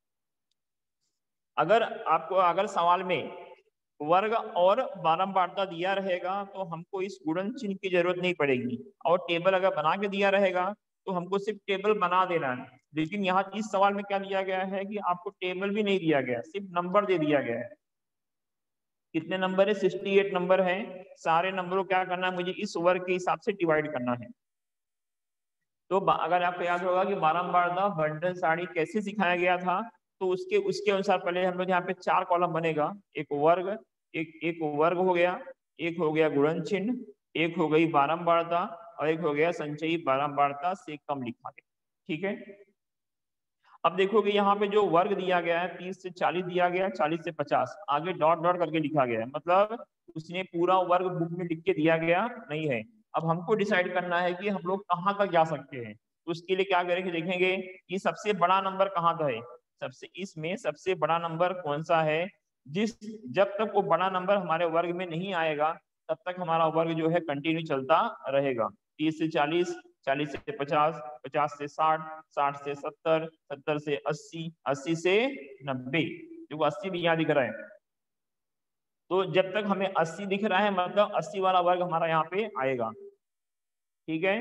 अगर सवाल में वर्ग और बारंबारता दिया रहेगा तो हमको इस गुणन चिन्ह की जरूरत नहीं पड़ेगी, और टेबल अगर बना के दिया रहेगा तो हमको सिर्फ टेबल बना देना है। लेकिन यहाँ इस सवाल में क्या दिया गया है कि आपको टेबल भी नहीं दिया गया, सिर्फ नंबर दे दिया गया है। कितने नंबर है, 68 नंबर है। सारे नंबरों क्या करना है, मुझे इस वर्ग के हिसाब से डिवाइड करना है। तो अगर आपको याद होगा कि बारंबारता बंटन सारणी कैसे सिखाया गया था, तो उसके उसके अनुसार पहले हम लोग यहाँ पे 4 कॉलम बनेगा, एक वर्ग, एक वर्ग हो गया, एक हो गया गुणन चिन्ह, एक हो गई बारंबारता, और एक हो गया संचयी बारंबारता से कम लिखा गया। ठीक है, अब देखोगे यहाँ पे जो वर्ग दिया गया है 30 से 40 दिया गया, 40 से 50 आगे डॉट डॉट करके लिखा गया है, मतलब उसने पूरा वर्ग बुक में लिख के दिया गया नहीं है। अब हमको डिसाइड करना है कि हम लोग कहाँ तक जा सकते हैं। तो उसके लिए क्या करेंगे, देखेंगे कि सबसे बड़ा नंबर कहाँ का है, इसमें सबसे बड़ा नंबर कौन सा है। जब तक वो बड़ा नंबर हमारे वर्ग में नहीं आएगा तब तक हमारा वर्ग जो है कंटिन्यू चलता रहेगा। 30 से 40, 40 से 50, 50 से 60, 60 से 70, 70 से 80, 80 से 90, जो 80 भी यहाँ दिख रहा है। तो जब तक हमें 80 दिख रहा है मतलब 80 वाला वर्ग हमारा यहाँ पे आएगा। ठीक है,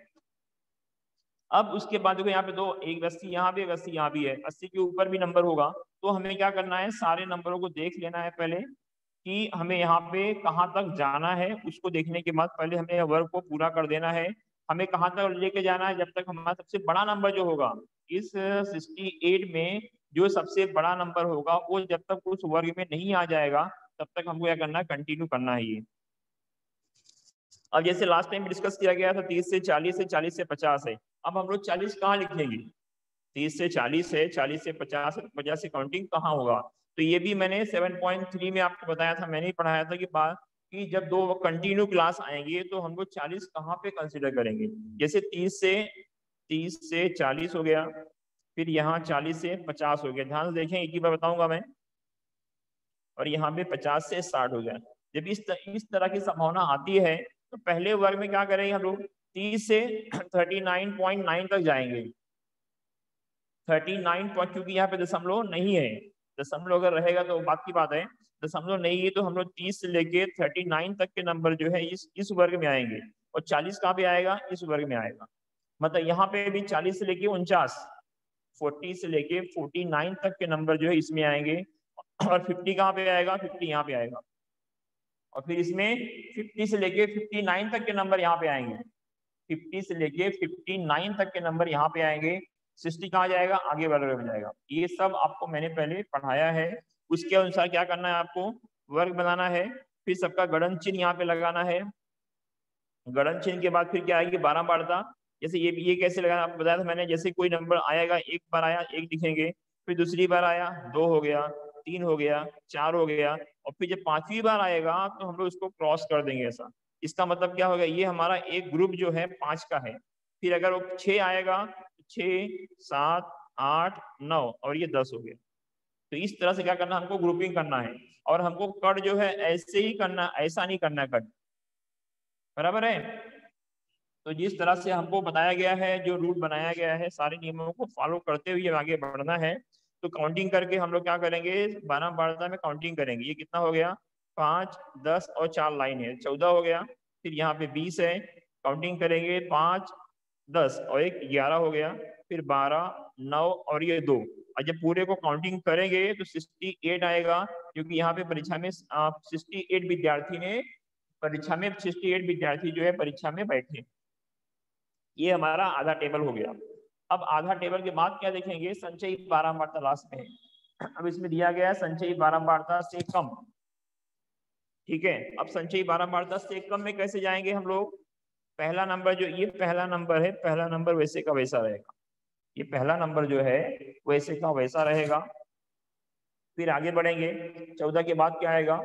अब उसके बाद देखो यहाँ पे दो, एक 80 यहाँ भी, एक 80 यहाँ भी है, 80 के ऊपर भी नंबर होगा। तो हमें क्या करना है, सारे नंबरों को देख लेना है पहले कि हमें यहाँ पे कहाँ तक जाना है। उसको देखने के बाद पहले हमें वर्ग को पूरा कर देना है। हमें कहाँ तक लेके जाना है, जब तक हमारा सबसे बड़ा नंबर जो होगा इस 68 में, जो सबसे बड़ा नंबर होगा वो जब तक उस वर्ग में नहीं आ जाएगा तब तक हमको क्या करना है, कंटिन्यू करना है ये। अब जैसे लास्ट टाइम डिस्कस किया गया था 30 से 40 है, 40 से 50 है। अब हम लोग 40 कहाँ लिखेंगे, 30 से 40 है, 40 से 50 है, 50 से काउंटिंग कहाँ होगा। तो ये भी मैंने 7.3 में आपको बताया था, मैंने ही पढ़ाया था कि जब दो कंटिन्यू क्लास आएंगे तो हम लोग 40 कहाँ पे कंसिडर करेंगे। जैसे 30 से 40 हो गया, फिर यहाँ 40 से 50 हो गया, ध्यान से देखें एक ही बार बताऊंगा मैं, और यहाँ पे 50 से 60 हो गया। जब इस तरह की संभावना आती है तो पहले वर्ग में क्या करेंगे हम लोग, 30 से 39.9 तक जाएंगे। 39 क्योंकि यहाँ पे दशमलव नहीं है, दशमलव अगर रहेगा तो बात की बात है, दशमलव नहीं है तो हम लोग 30 से लेके 39 तक के नंबर जो है इस वर्ग में आएंगे। और 40 कहाँ पे आएगा, इस वर्ग में आएगा। मतलब यहाँ पे भी 40 से लेके 49, 40 से लेके 49 तक के नंबर जो है इसमें आएंगे। और 50 कहाँ पे आएगा, 50 यहाँ पे आएगा। और फिर इसमें 50 से लेके 59 तक के नंबर यहाँ पे आएंगे, 50 से लेके 59 तक के नंबर यहाँ पे आएंगे। 60 कहाँ जाएगा, आगे वर्ग में जाएगा। ये सब आपको मैंने पहले पढ़ाया है। उसके अनुसार क्या करना है, आपको वर्ग बनाना है, फिर सबका गणन चिन्ह यहाँ पे लगाना है। गणन चिन्ह के बाद फिर क्या आएगी, बारंबारता। जैसे ये कैसे लगाना आपको बताया था मैंने, जैसे कोई नंबर आएगा, एक बार आया 1 लिखेंगे, फिर दूसरी बार आया 2 हो गया, 3 हो गया, 4 हो गया, और फिर जब 5वीं बार आएगा तो हम लोग इसको क्रॉस कर देंगे ऐसा। इसका मतलब क्या होगा, ये हमारा एक ग्रुप जो है 5 का है। फिर अगर वो 6 आएगा, 6, 7, 8, 9 और ये 10 हो गया। तो इस तरह से क्या करना, हमको ग्रुपिंग करना है। और हमको कट जो है ऐसे ही करना, ऐसा नहीं करना कट, बराबर है। तो जिस तरह से हमको बताया गया है, जो रूल बनाया गया है, सारे नियमों को फॉलो करते हुए आगे बढ़ना है। तो काउंटिंग करके हम लोग क्या करेंगे, 12 12 में काउंटिंग करेंगे। ये कितना हो गया, 5, 10 और 4 लाइन है, 14 हो गया। फिर यहाँ पे 20 है, काउंटिंग करेंगे 5, 10 और 1 11 हो गया। फिर 12, 9 और ये 2। और जब पूरे को काउंटिंग करेंगे तो 68 आएगा, क्योंकि यहाँ पे परीक्षा में 68 विद्यार्थी ने, परीक्षा में 68 विद्यार्थी जो है परीक्षा में बैठे। ये हमारा आधा टेबल हो गया। अब आधा टेबल के बाद क्या देखेंगे, संचयी बारंबारता लास्ट में है। अब इसमें दिया गया है संचयी बारंबारता से कम, ठीक है। अब संचयी बारंबारता से कम में कैसे जाएंगे हम लोग, पहला नंबर जो ये पहला नंबर है, पहला नंबर वैसे का वैसा रहेगा। ये पहला नंबर जो है वैसे का वैसा रहेगा। फिर आगे बढ़ेंगे, 14 के बाद क्या आएगा,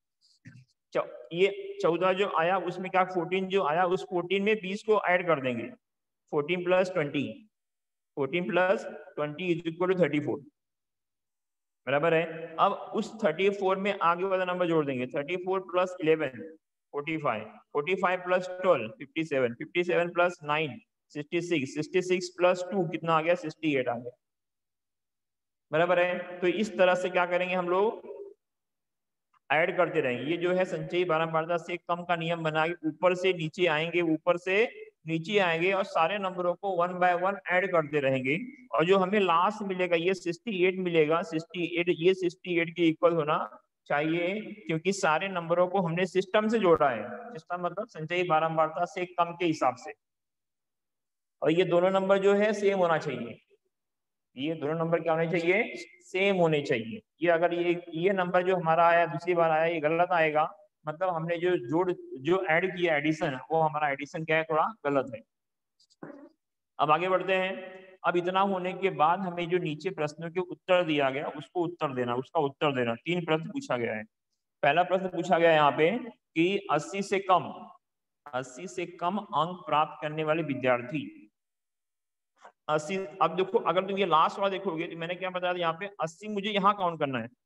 ये 14 जो आया उसमें क्या 14 जो आया, उस 14 में 20 को ऐड कर देंगे। 14 + 20, 14 + 20 इज इक्वल टू 34, बराबर है। अब उस 34 में आगे वाला नंबर जोड़ देंगे, 34 + 11 45, 45 + 12 57, 57 + 9 66, 66 + 2 कितना आ गया, 68 आ गया, बराबर है। तो इस तरह से क्या करेंगे हम लोग, ऐड करते रहेंगे। ये जो है संचयी बारंबारता से कम का नियम बना के ऊपर से नीचे आएंगे, ऊपर से नीचे आएंगे और सारे नंबरों को 1 बाय 1 ऐड करते रहेंगे। और जो हमें लास्ट मिलेगा ये 68 मिलेगा, 68 ये 68 के इक्वल होना चाहिए, क्योंकि सारे नंबरों को हमने सिस्टम से जोड़ा है। सिस्टम मतलब संचयी बारंबारता से कम के हिसाब से। और ये दोनों नंबर जो है सेम होना चाहिए, ये दोनों नंबर क्या होने चाहिए, सेम होने चाहिए। ये अगर ये नंबर जो हमारा आया दूसरी बार आया ये गलत आएगा, मतलब हमने जो ऐड किया एडिशन, वो हमारा एडिशन क्या है, थोड़ा गलत है। अब आगे बढ़ते हैं। अब इतना होने के बाद हमें जो नीचे प्रश्नों के उत्तर दिया गया उसको उत्तर देना, उसका उत्तर देना। 3 प्रश्न पूछा गया है। पहला प्रश्न पूछा गया है यहाँ पे कि 80 से कम अंक प्राप्त करने वाले विद्यार्थी 80। अब देखो अगर तुम ये लास्ट वाला देखोगे तो मैंने क्या बताया था, यहाँ पे 80 मुझे यहाँ काउंट करना है।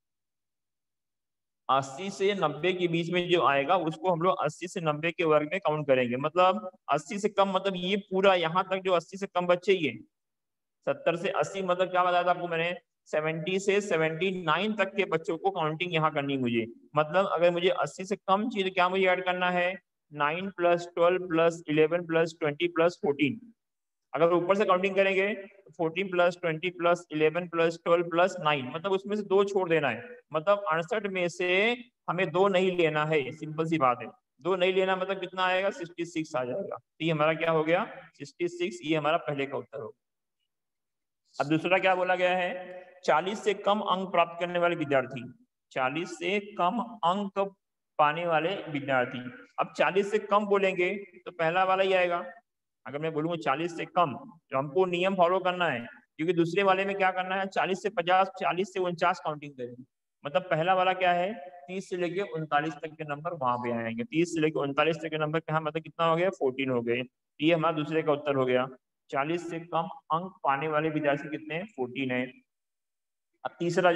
80 से 90 के बीच में जो आएगा उसको हम लोग 80 से 90 के वर्ग में काउंट करेंगे। मतलब 80 से कम मतलब ये पूरा यहाँ तक जो 80 से कम बच्चे, ये 70 से 80 मतलब क्या बताया था आपको मैंने, 70 से 79 तक के बच्चों को काउंटिंग यहाँ करनी मुझे। मतलब अगर मुझे 80 से कम चीज क्या मुझे ऐड करना है, 9 + 12 + 11 + 20 + 14। अगर ऊपर से काउंटिंग करेंगे 14 + 20 + 11 + 12 + 9, मतलब उसमें से 2 छोड़ देना है। मतलब 68 में से हमें 2 नहीं लेना है, सिंपल सी बात है। 2 नहीं लेना मतलब कितना आएगा, 66 आ जाएगा। तो ये हमारा क्या हो गया, 66। ये हमारा पहले का उत्तर हो। अब दूसरा क्या बोला गया है, 40 से कम अंक प्राप्त करने वाले विद्यार्थी, 40 से कम अंक पाने वाले विद्यार्थी। अब 40 से कम बोलेंगे तो पहला वाला ही आएगा। अगर मैं बोलूंगा 40 से कम तो हमको नियम फॉलो करना है, क्योंकि दूसरे वाले में क्या करना है, 40 से 50, 40 से 49 काउंटिंग करेंगे। मतलब पहला वाला क्या है, 30 से लेके 39 तक के नंबर वहां पे आएंगे। 30 से लेके 39 तक के नंबर कहाँ, मतलब कितना हो गया, 14 हो गए। ये हमारा दूसरे का उत्तर हो गया। 40 से कम अंक पाने वाले विद्यार्थी कितने हैं, 14 है। अब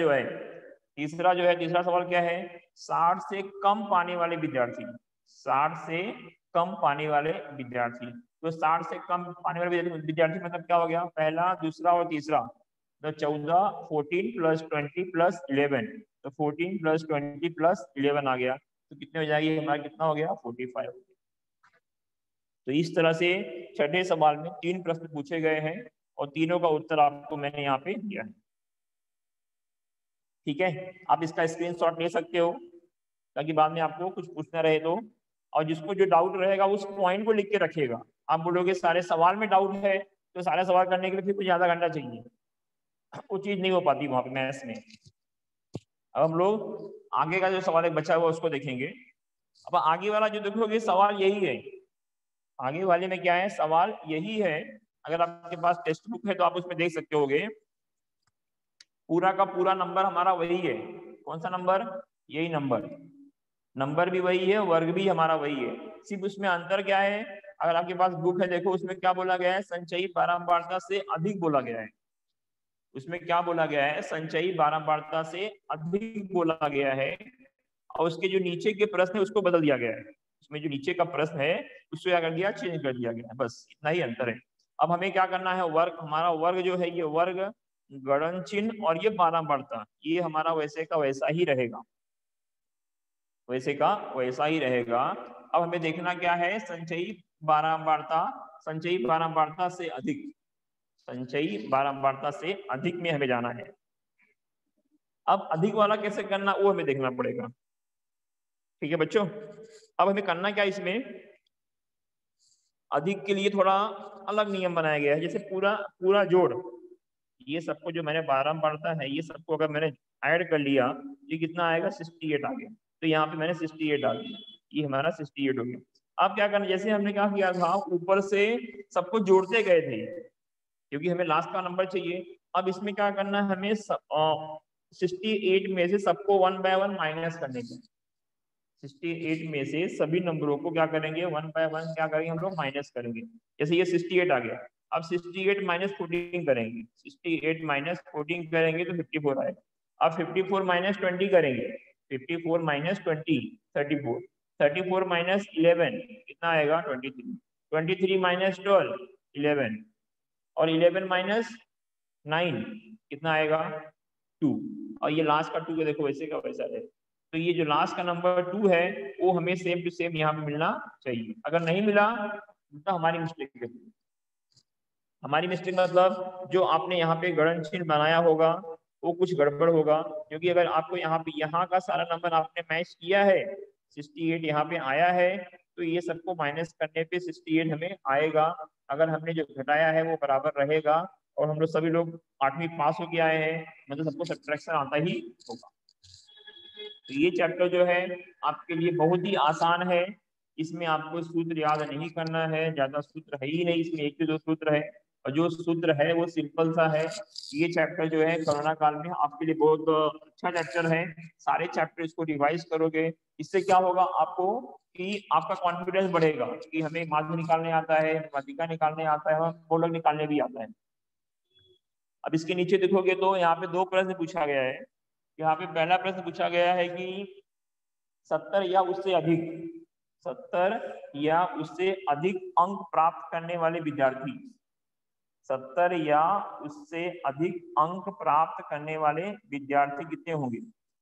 तीसरा सवाल क्या है, 60 से कम पाने वाले विद्यार्थी, 60 से कम पाने वाले विद्यार्थी। तो 60 से कम पाने वाले विद्यार्थी मतलब क्या हो गया, पहला, दूसरा और तीसरा। तो 14, 14 + 20 + 11, तो 14 + 20 + 11 आ गया। तो कितने हो जाएगी, हमारा कितना हो गया, 45 हो गया। तो इस तरह से छठे सवाल में 3 प्रश्न पूछे गए हैं और तीनों का उत्तर आपको मैंने यहाँ पे दिया है। ठीक है, आप इसका स्क्रीनशॉट ले सकते हो ताकि बाद में आपको कुछ पूछना रहे तो। और जिसको जो डाउट रहेगा उस पॉइंट को लिख के रखिएगा। आप बोलोगे सारे सवाल में डाउट है तो सारे सवाल करने के लिए फिर कुछ आधा घंटा चाहिए, वो चीज नहीं हो पाती वहां पे मैथ्स में। अब हम लोग आगे का जो सवाल एक बचा हुआ उसको देखेंगे। अब आगे वाला जो देखोगे सवाल यही है, आगे वाले में क्या है, सवाल यही है। अगर आपके पास टेक्स्ट बुक है तो आप उसमें देख सकते होगे, पूरा का पूरा नंबर हमारा वही है। कौन सा नंबर, यही नंबर, नंबर भी वही है, वर्ग भी हमारा वही है। सिर्फ उसमें अंतर क्या है, अगर आपके पास बुक है देखो उसमें क्या बोला गया है, संचयी बारंबारता से अधिक बोला गया है। उसमें क्या बोला गया है, संचयी बारंबारता से अधिक बोला गया है। और उसके जो नीचे के प्रश्न है उसको बदल दिया गया है। उसमें जो नीचे का प्रश्न है उसको क्या कर दिया, चेंज कर दिया गया है, बस इतना ही अंतर है। अब हमें क्या करना है, वर्ग, हमारा वर्ग जो है ये वर्ग गणन चिन्ह और ये बारंबारता, ये हमारा वैसे का वैसा ही रहेगा, वैसे का वैसा ही रहेगा। अब हमें देखना क्या है, संचयी बारंबारता, संचयी बारंबारता से अधिक, संचयी बारंबारता से अधिक में हमें जाना है। अब अधिक वाला कैसे करना वो हमें देखना पड़ेगा। ठीक है बच्चों, अब हमें करना क्या, इसमें अधिक के लिए थोड़ा अलग नियम बनाया गया है। जैसे पूरा पूरा जोड़, ये सबको जो मैंने बारंबारता है ये सबको अगर मैंने ऐड कर लिया, ये कितना आएगा, 68 आ गया। तो यहाँ पे मैंने 68 डाल दिया, ये हमारा 68 हो गया। अब क्या करना, जैसे हमने क्या किया था, ऊपर से सबको जोड़ते गए थे क्योंकि हमें लास्ट का नंबर चाहिए। अब इसमें क्या करना है, हमें 68 में से सबको 1 बाय 1 माइनस करने का। 68 में से सभी नंबरों को क्या करेंगे, 1 बाय 1 क्या करेंगे हम लोग, माइनस करेंगे। जैसे ये 68 आ गया, अब 68 माइनस 14 करेंगे, 68 माइनस 14 करेंगे तो 54 आएगा। अब 54 माइनस 20 करेंगे, 54 माइनस 20 34, 34 माइनस 11 कितना आएगा, 23, 23 माइनस 12 11, और 11 माइनस 9 कितना आएगा, 2। और ये लास्ट का 2 देखो वैसे का वैसा है। तो ये जो लास्ट का नंबर 2 है वो हमें सेम टू सेम यहाँ पे मिलना चाहिए। अगर नहीं मिला तो हमारी मिस्टेक है। हमारी मिस्टेक मतलब जो आपने यहाँ पे गणन चिन्ह बनाया होगा वो कुछ गड़बड़ होगा, क्योंकि अगर आपको यहाँ पे यहाँ का सारा नंबर आपने मैच किया है, 68 यहाँ पे आया है, तो ये सबको माइनस करने पे 68 हमें आएगा। अगर हमने जो घटाया है वो बराबर रहेगा, और हम लोग सभी लोग 8वीं पास होके आए हैं, मतलब सबको सब्ट्रैक्शन आता ही होगा। तो ये चैप्टर जो है आपके लिए बहुत ही आसान है। इसमें आपको सूत्र याद नहीं करना है, ज्यादा सूत्र है ही नहीं, इसमें एक से दो सूत्र है, और जो सूत्र है वो सिंपल सा है। ये चैप्टर जो है कोरोना काल में आपके लिए बहुत अच्छा चैप्टर है। सारे चैप्टर इसको रिवाइज करोगे, इससे क्या होगा आपको कि आपका कॉन्फिडेंस बढ़ेगा कि हमें माध्य निकालने आता है, माध्यिका निकालने आता है, मोलक निकालने भी आता है। अब इसके नीचे देखोगे तो यहाँ पे 2 प्रश्न पूछा गया है। यहाँ पे पहला प्रश्न पूछा गया है कि 70 या उससे अधिक, 70 या उससे अधिक अंक प्राप्त करने वाले विद्यार्थी, 70 या उससे अधिक अंक प्राप्त करने वाले विद्यार्थी कितने होंगे,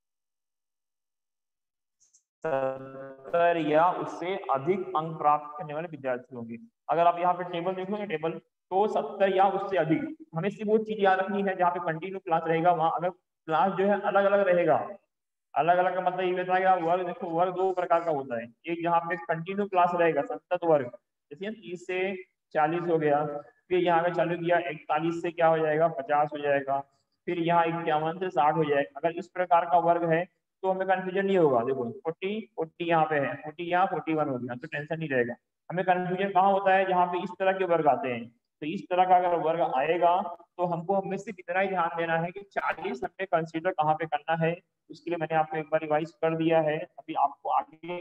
70 या उससे अधिक अंक प्राप्त करने वाले विद्यार्थी होंगे। अगर आप यहाँ पे टेबल देखोगे, टेबल तो 70 या उससे अधिक, हमें सिर्फ वो चीज याद रखनी है जहाँ पे कंटिन्यू क्लास रहेगा, वहां अगर क्लास जो है अलग अलग रहेगा, अलग अलग का मतलब ये बताएगा, वर्ग देखो वर्ग 2 प्रकार का होता है। एक जहाँ पे कंटिन्यू क्लास रहेगा सतत वर्ग, जैसे 30 से 40 हो गया, फिर यहाँ पे चालू किया 41 से क्या हो जाएगा, 50 हो जाएगा, फिर यहाँ 51 से 60 हो जाएगा। अगर इस प्रकार का वर्ग है तो हमें कंफ्यूजन नहीं होगा। देखो 40 यहाँ पे है, 40 यहाँ 41 हो गया, तो टेंशन नहीं रहेगा। हमें कंफ्यूजन कहाँ होता है, जहाँ पे इस तरह के वर्ग आते हैं। तो इस तरह का अगर वर्ग आएगा तो हमको हमें सिर्फ इतना ही ध्यान देना है कि 40 हमने कंसीडर कहाँ पे करना है। उसके लिए मैंने आपको एक बार रिवाइज कर दिया है, अभी आपको आगे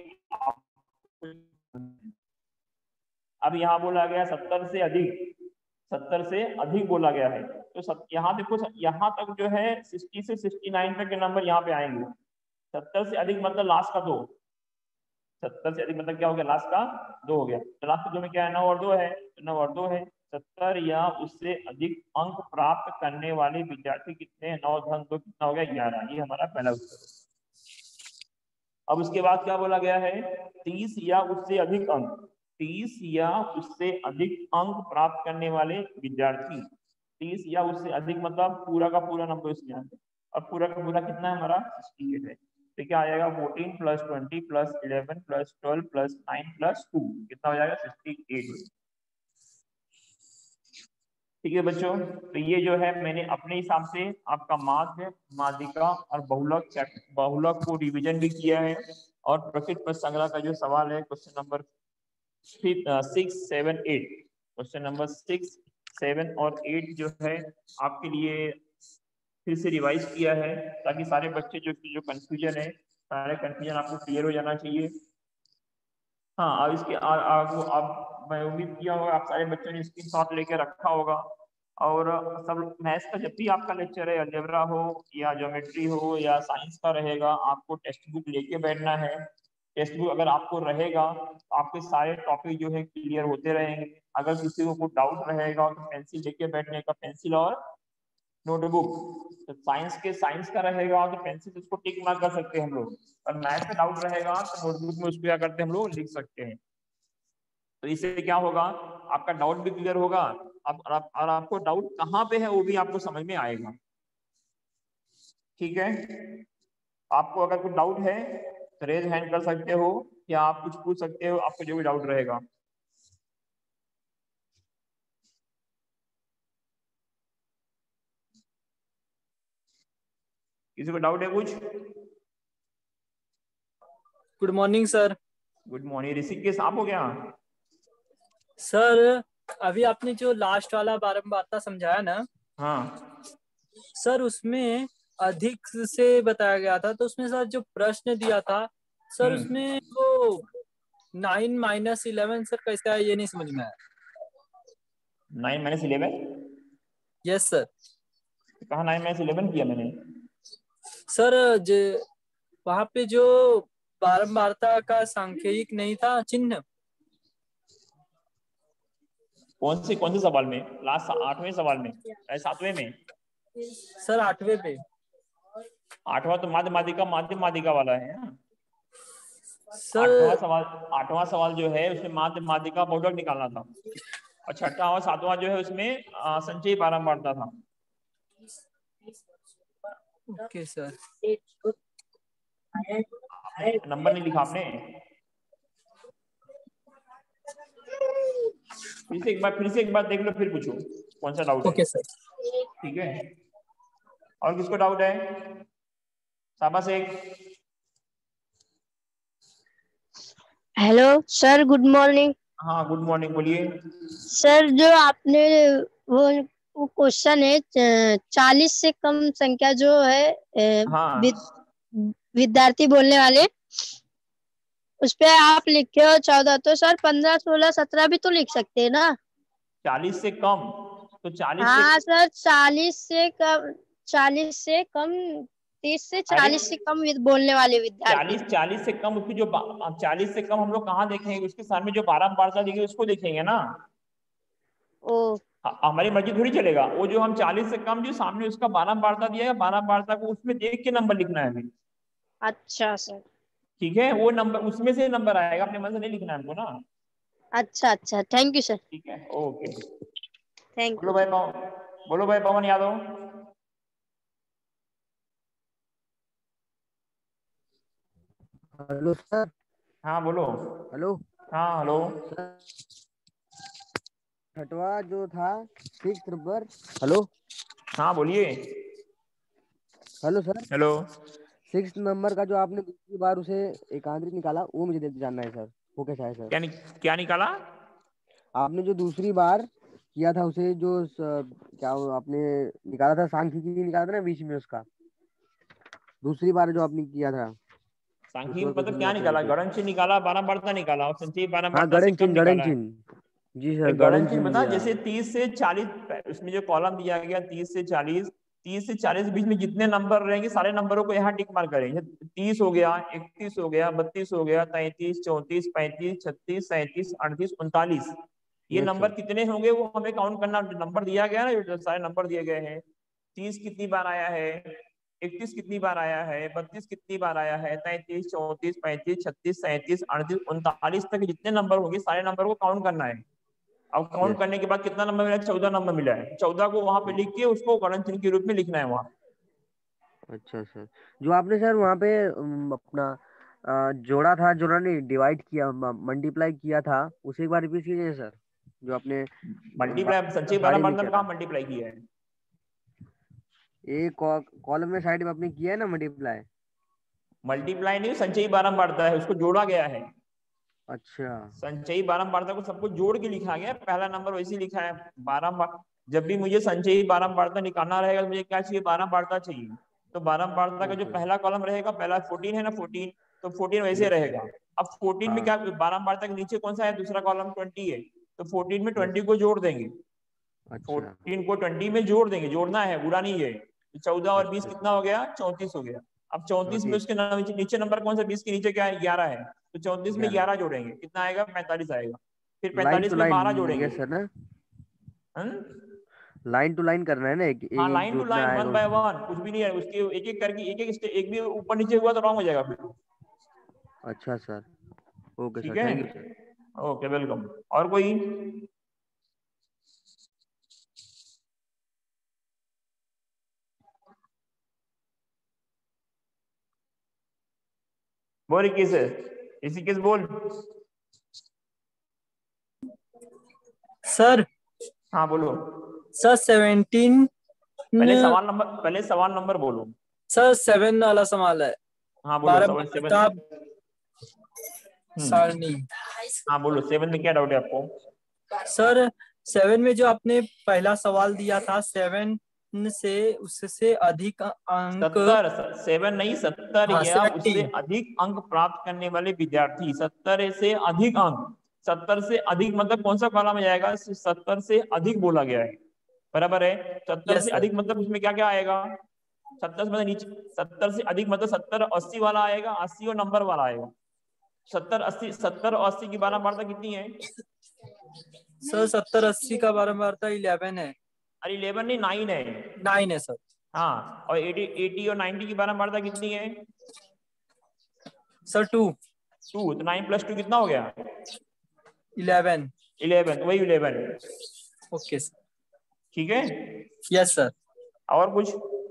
अब यहाँ बोला गया 70 से अधिक, 70 से अधिक बोला गया है। तो यहाँ देखो, यहाँ तक जो है 60 से 69 तक के नंबर यहाँ पे आएंगे। 70 से अधिक मतलब लास्ट का 2, 70 से अधिक मतलब क्या हो गया, लास्ट का 2 हो गया। तो लास्ट का 2 में क्या है, 9 और 2 है, तो 9 और 2 है। 70 या उससे अधिक अंक प्राप्त करने वाले विद्यार्थी कितने हैं, 9 धन 2 कितना हो गया, 11। ये हमारा पहला उत्तर है। अब उसके बाद क्या बोला गया है, 30 या उससे अधिक अंक, 30 या उससे अधिक अंक प्राप्त करने वाले विद्यार्थी, 30 या उससे अधिक मतलब पूरा का पूरा नंबर इसमें आता है। अब पूरा का पूरा कितना है हमारा, 68 है। तो क्या आ जाएगा, 14 plus 20 plus 11 plus 12 plus 9 plus 2 कितना हो जाएगा, 68। ठीक है बच्चों, तो ये जो है मैंने अपने हिसाब से आपका माध्य, माध्यिका और बहुलक को रिवीजन भी किया है। और प्रकृत प्रश्न संग्रह का जो सवाल है क्वेश्चन नंबर 6, 7, 8, क्वेश्चन नंबर 6, 7 और 8 जो है आपके लिए फिर से रिवाइज किया है, ताकि सारे बच्चे जो कंफ्यूजन है, सारे कंफ्यूजन आपको क्लियर हो जाना चाहिए। हाँ, अब इसके अब मैं उम्मीद किया होगा आप सारे बच्चों ने स्क्रीनशॉट लेके रखा होगा। और सब मैथ्स का जब भी आपका लेक्चर है, अलजेब्रा हो या ज्योमेट्री हो या साइंस का रहेगा, आपको टेक्स्ट बुक लेके बैठना है। टेक्स्ट बुक अगर आपको रहेगा तो आपके सारे टॉपिक जो है क्लियर होते रहेंगे। अगर किसी को कोई डाउट रहेगा तो पेंसिल लेके बैठने का, पेंसिल और नोटबुक। तो साइंस का रहेगा तो पेंसिल उसको टिक मार्क कर सकते हैं हम लोग, और मैथ का डाउट रहेगा तो नोटबुक में उसको क्या करते हैं हम लोग, लिख सकते हैं। तो इससे क्या होगा, आपका डाउट भी क्लियर होगा। अब और आपको डाउट कहाँ पे है वो भी आपको समझ में आएगा। ठीक है, आपको अगर कुछ डाउट है तो रेज हैंड कर सकते हो, या आप कुछ पूछ सकते हो, आपको जो भी डाउट रहेगा। किसी को डाउट है कुछ? Good morning sir. Good morning. Rishikesh आप हो क्या? सर अभी आपने जो लास्ट वाला बारंबारता समझाया ना, हाँ सर उसमें अधिक से बताया गया था, तो उसमें सर जो प्रश्न दिया था सर, उसमें वो 9 - 11 सर कैसे आया ये नहीं समझ में आया। 9 - 11? Yes sir. कहाँ 9 - 11 किया मैंने? सर जो वहां पे जो बारंबारता का सांख्यिक नहीं था चिन्ह, कौन से सवाल में? लास्ट 8वें सवाल में, 7वें में? सर 8वें पे। 8वां तो माध्यमादिका वाला है ना। सर 8वां सवाल जो है उसमें माध्यमादिका प्रोडक्ट निकालना था, और 6वां और 7वां जो है उसमें संचयी बारंबारता था। Okay sir. नंबर नहीं लिखा आपने? फिर से एक बार देख लो, फिर पूछो कौन सा डाउट है। Okay sir. ठीक है, और किसको डाउट है? शाबाश एक। Hello sir, good morning. हाँ गुड मॉर्निंग, बोलिए। सर जो आपने वो क्वेश्चन है 40 से कम संख्या जो है हाँ, विद्यार्थी बोलने वाले, उस पे आप लिखे हो 14, तो सर 15, 16, 17 भी तो लिख सकते हैं ना? 40 से कम, तो 40 से, हाँ सर, 40 से कम, 40 से कम, 30 से अरे 40 से कम बोलने वाले विद्यार्थी। 40 से कम, उसकी जो 40 से कम हम लोग कहाँ देखेंगे? उसके सामने जो बारंबारता दी गई उसको देखेंगे ना। ओ हमारी मर्जी थोड़ी चलेगा। वो जो हम 40 से कम जो सामने उसका बारंबारता दिया है, बारंबारता को उसमें देख के नंबर लिखना है अभी। अच्छा सर। ठीक है, वो नंबर उसमें से नंबर आएगा, अपने मन से नहीं लिखना है हमको ना। अच्छा अच्छा, थैंक यू सर। ठीक है, ओके। थैंक बोलो यू। भाई बोलो भाई पवन यादव। Hello sir. हाँ बोलो। हेलो हाँ हेलो। सर, छठवा जो था 6 नंबर। हेलो। हाँ बोलिए। Hello sir, hello. 6 नंबर का जो आपने दूसरी बार उसे एकांतरित निकाला, वो मुझे जानना है सर, वो कैसा है सर? क्या निकाला? आपने जो दूसरी बार किया था उसे, क्या आपने निकाला था, सांख्यिकी निकाला था ना बीच में उसका, दूसरी बार जो आपने किया था सांख्यिकी दूसरा में मतलब क्वेश्चन जो क्या आपने निकाला? करके। गणनचिन्ह निकाला, बारंबारता निकाला, और संचयी हाँ, बारंबारता से गणन कम चिन्ह, गणन निकाला है। चिन्ह। जी सर, गणन गणनचिन्ह चिन्ह बता, दिया। जैसे 30 से 40, उसमें जो कॉलम दिया गया 30 से 40, 30 से 40 बीच में जितने नंबर रहेंगे सारे नंबरों को यहाँ टिक मार करेंगे। 30 हो गया, 31 हो गया, 32 हो गया, 33, 34, 35, 36, 37, 38, 39, ये यस नंबर सर। कितने होंगे वो हमें काउंट करना। नंबर दिया गया ना, जो सारे नंबर दिए गए हैं, 30 कितनी बार आया है, 31 कितनी बार आया है, 32 कितनी बार आया है, 33, 34, 35, 36, 37, 38, 39 तक जितने नंबर होंगे सारे नंबर को काउंट करना है। अब काउंट यस। करने के बाद कितना नंबर मिला? 14 नंबर मिला है। 14 को वहां पे लिख के उसको गणन चिन्ह के रूप में लिखना है वहां। अच्छा सर, जो आपने सर वहाँ पे अपना जोड़ा था, जोड़ा नहीं, डिवाइड किया, मल्टीप्लाई किया था, उसे एक बार रिपीट कीजिए सर, जो आपने मल्टीप्लाई, संचय साड़ी में बारंबारता किया में कहाँ था। मल्टीप्लाई किया है? एक कॉलम में साइड में आपने किया है ना मल्टीप्लाई। मल्टीप्लाई नहीं, संचयी बारंबारता है, उसको जोड़ा गया है। अच्छा संचयी बारंबारता को सब कुछ जोड़ के लिखा गया, पहला नंबर वैसे लिखा है बारंबार। जब भी मुझे संचयी बारंबारता निकालना रहेगा तो मुझे क्या चाहिए, बारंबारता चाहिए। तो बारंबारता का जो ओके पहला कॉलम रहेगा, पहला 14 है ना 14, तो 14 वैसे यस रहेगा। अब 14 में हाँ क्या, बारंबारता के नीचे कौन सा है, दूसरा कॉलम 20 है, तो 14 में यस 20 को जोड़ देंगे। अच्छा 14 को 20 में जोड़ देंगे, जोड़ना है, बुरा नहीं है। 14 और 20 अच्छा कितना हो गया, 34 हो गया। अब 34 में 34 उसके नीचे नंबर कौन सा, 20 के नीचे क्या है, 11 है, तो 34 में 11 11 जोड़ेंगे, कितना आएगा, 45 आएगा। फिर लाइन 45 टू में लाइन 12 जोड़ेंगे। यस सर ना, हम्म? लाइन टू लाइन करना है ना, एक हाँ, एक लाइन टू जोड़ना लाइन, आएगा वन बाय उसमें। वन, कुछ भी नहीं है उसके, एक एक करके, एक भी ऊपर नीचे हुआ तो रॉन्ग हो जाएगा फिर। अच्छा सर, ओके ठीक सर, है, thank you sir. Okay welcome. और कोई, बोल किस, इसी किस बोल। सर हाँ बोलो, सर 17, पहले सवाल नंबर बोलो। सर 7 वाला सवाल है, हाँ बोलो, सेवन सेवन। 12 हम्म, सारणी। हाँ बोलो, 7 में क्या डाउट है आपको। सर 7 में जो आपने पहला सवाल दिया था, 7 से उससे अधिक अंक, 70, 7 नहीं 70 हाँ या उससे 70, अधिक अंक प्राप्त करने वाले विद्यार्थी, 70 से अधिक अंक, 70 से अधिक मतलब कौन सा कॉलम में जाएगा, 70 से अधिक बोला गया है, बराबर है। 70 यस से सर, अधिक मतलब उसमें क्या क्या आएगा, 70 से मतलब नीचे, 70 से अधिक मतलब 70 80 वाला आएगा, 80 और नंबर वाला आएगा। 70 80, 70 और 80 की बारंबारता कितनी है, सर 70 80 का बारंबारता 11 है, अरे 11 नहीं 9 है। 9 है सर। हाँ, और 80 और 90 की बारंबारता कितनी है, सर 2, 2, तो 9 + 2 कितना हो गया, 11। 11, तो वही 11 है। ओके सर, ठीक है, यस सर, और कुछ।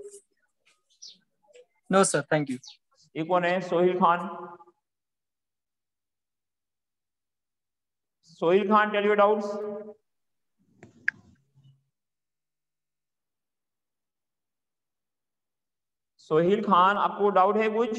No sir, thank you. ये कौन है, Sohil Khan, Sohil Khan tell your doubts. Sohil Khan, आपको डाउट है कुछ।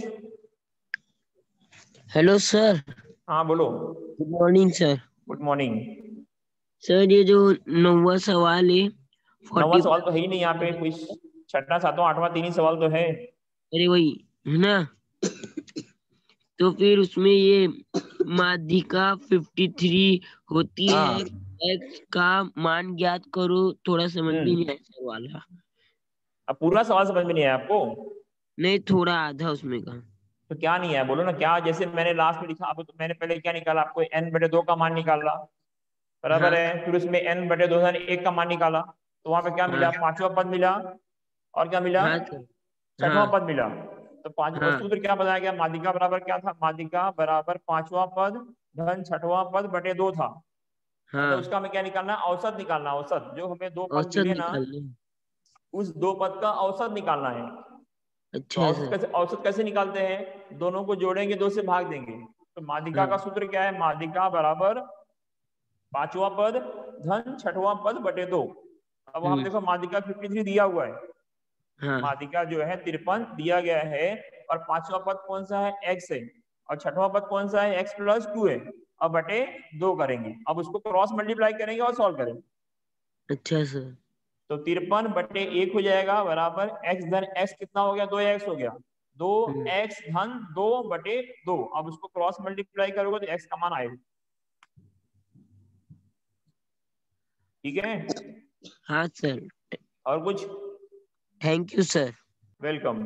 हेलो सर, हाँ बोलो, good morning sir. Good morning. Sir ये जो 9वां सवाल है, 9वां 40, सवाल तो है ही नहीं यहाँ पे कोई, 6वां 7वां 8वां 3 ही सवाल तो है। अरे वही है ना, तो फिर उसमें ये माध्यिका 53 होती है, हाँ, एक्स का मान ज्ञात करो, थोड़ा समझ में नहीं हम्म, आया सर वाला। अब पूरा सवाल समझ में नहीं आया आपको, नहीं, थोड़ा आधा उसमें का। तो क्या नहीं है बोलो ना, क्या, जैसे मैंने लास्ट में लिखा, अब तो मैंने पहले क्या निकाला, आपको n/2 का मान निकाला, बराबर हाँ है। फिर उसमें n/2 1 का मान निकाला, तो वहां पे क्या मिला, हाँ 5वां पद मिला, और क्या मिला, हाँ सर, 6वां हाँ पद मिला। तो पांच हाँ सूत्र क्या बताया गया, माध्यिका बराबर क्या था, माध्यिका बराबर 5वां पद धन 6वां पद बटे 2 था। मतलब हाँ, उसका हमें क्या निकालना, औसत निकालना, औसत, जो हमें 2 पद औसत मिले ना, निकालने। उस 2 पद का औसत निकालना है। तो अच्छा सर, औसत कैसे निकालते हैं, दोनों को जोड़ेंगे, 2 से भाग देंगे। तो माध्यिका हाँ का सूत्र क्या है, माध्यिका बराबर 5वां पद धन 6वां पद बटे 2। अब वहां पे हम्म, देखो माध्यिका 53 दिया हुआ है, हाँ माध्यिका जो है 53 दिया गया है, और 5वां पद कौन सा है, x है, और 6वां पद कौन सा है, x+2 है। अब बटे 2 करेंगे, अब उसको क्रॉस मल्टीप्लाई करेंगे और सॉल्व करेंगे। अच्छा सर, तो 53/1 हो जाएगा, बराबर x धन x कितना हो गया, 2x हो गया, दो हम्म, एक्स धन 2/2। अब उसको क्रॉस मल्टीप्लाई करोगे तो x का मान आएगा। ठीक है, हाँ सर, और कुछ, थैंक यू सर। वेलकम।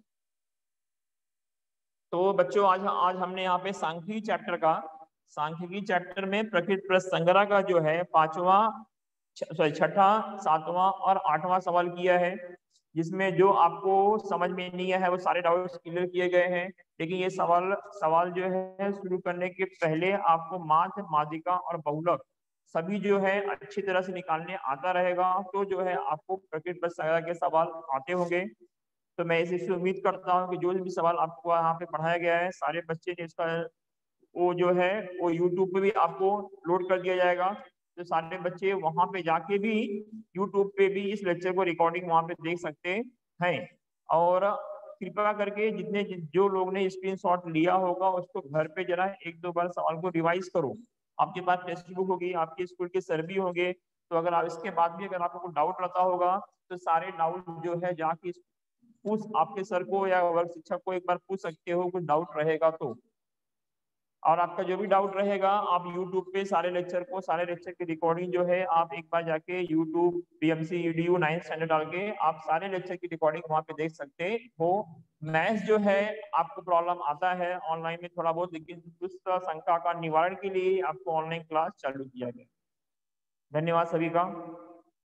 तो बच्चों, आज आज हमने यहाँ पे सांख्यिकी चैप्टर का, सांख्यिकी चैप्टर में प्रकृति प्रश्न संग्रह का जो है 5वां, सॉरी 6ठा 7वां और 8वां सवाल किया है, जिसमें जो आपको समझ में नहीं आया है वो सारे डाउट्स क्लियर किए गए हैं। लेकिन ये सवाल सवाल जो है शुरू करने के पहले आपको माध्य, माध्यिका और बहुलक सभी जो है अच्छी तरह से निकालने आता रहेगा, तो जो है आपको प्रकृति प्रश्न संग्रह के सवाल आते होंगे। तो मैं इसी उम्मीद करता हूँ कि जो भी सवाल आपको यहाँ पे पढ़ाया गया है, सारे बच्चे ने इसका वो जो है वो यूट्यूब पे भी आपको लोड कर दिया जाएगा, तो सारे बच्चे वहां पे जाके भी यूट्यूब पे भी इस लेक्चर को रिकॉर्डिंग वहां पे देख सकते हैं। और कृपया करके जितने जो लोग ने स्क्रीनशॉट लिया होगा उसको घर पे जरा एक दो बार सवाल को रिवाइज करो। आपके पास टेक्स्ट बुक होगी, आपके स्कूल के सर भी होंगे, तो अगर आप इसके बाद भी अगर आपको डाउट रहता होगा तो सारे डाउट जो है जाके पूछ आपके सर को या वर्ग शिक्षक को एक बार पूछ सकते हो, कुछ डाउट रहेगा तो। और आपका जो भी डाउट रहेगा आप YouTube पे सारे लेक्चर की रिकॉर्डिंग जो है आप एक बार जाके YouTube PMC EDU 9th standard डाल के आप सारे लेक्चर की रिकॉर्डिंग वहां पे देख सकते हो। मैथ्स जो है आपको प्रॉब्लम आता है ऑनलाइन में थोड़ा बहुत, लेकिन उस शंका का निवारण के लिए आपको ऑनलाइन क्लास चालू किया गया। धन्यवाद सभी का।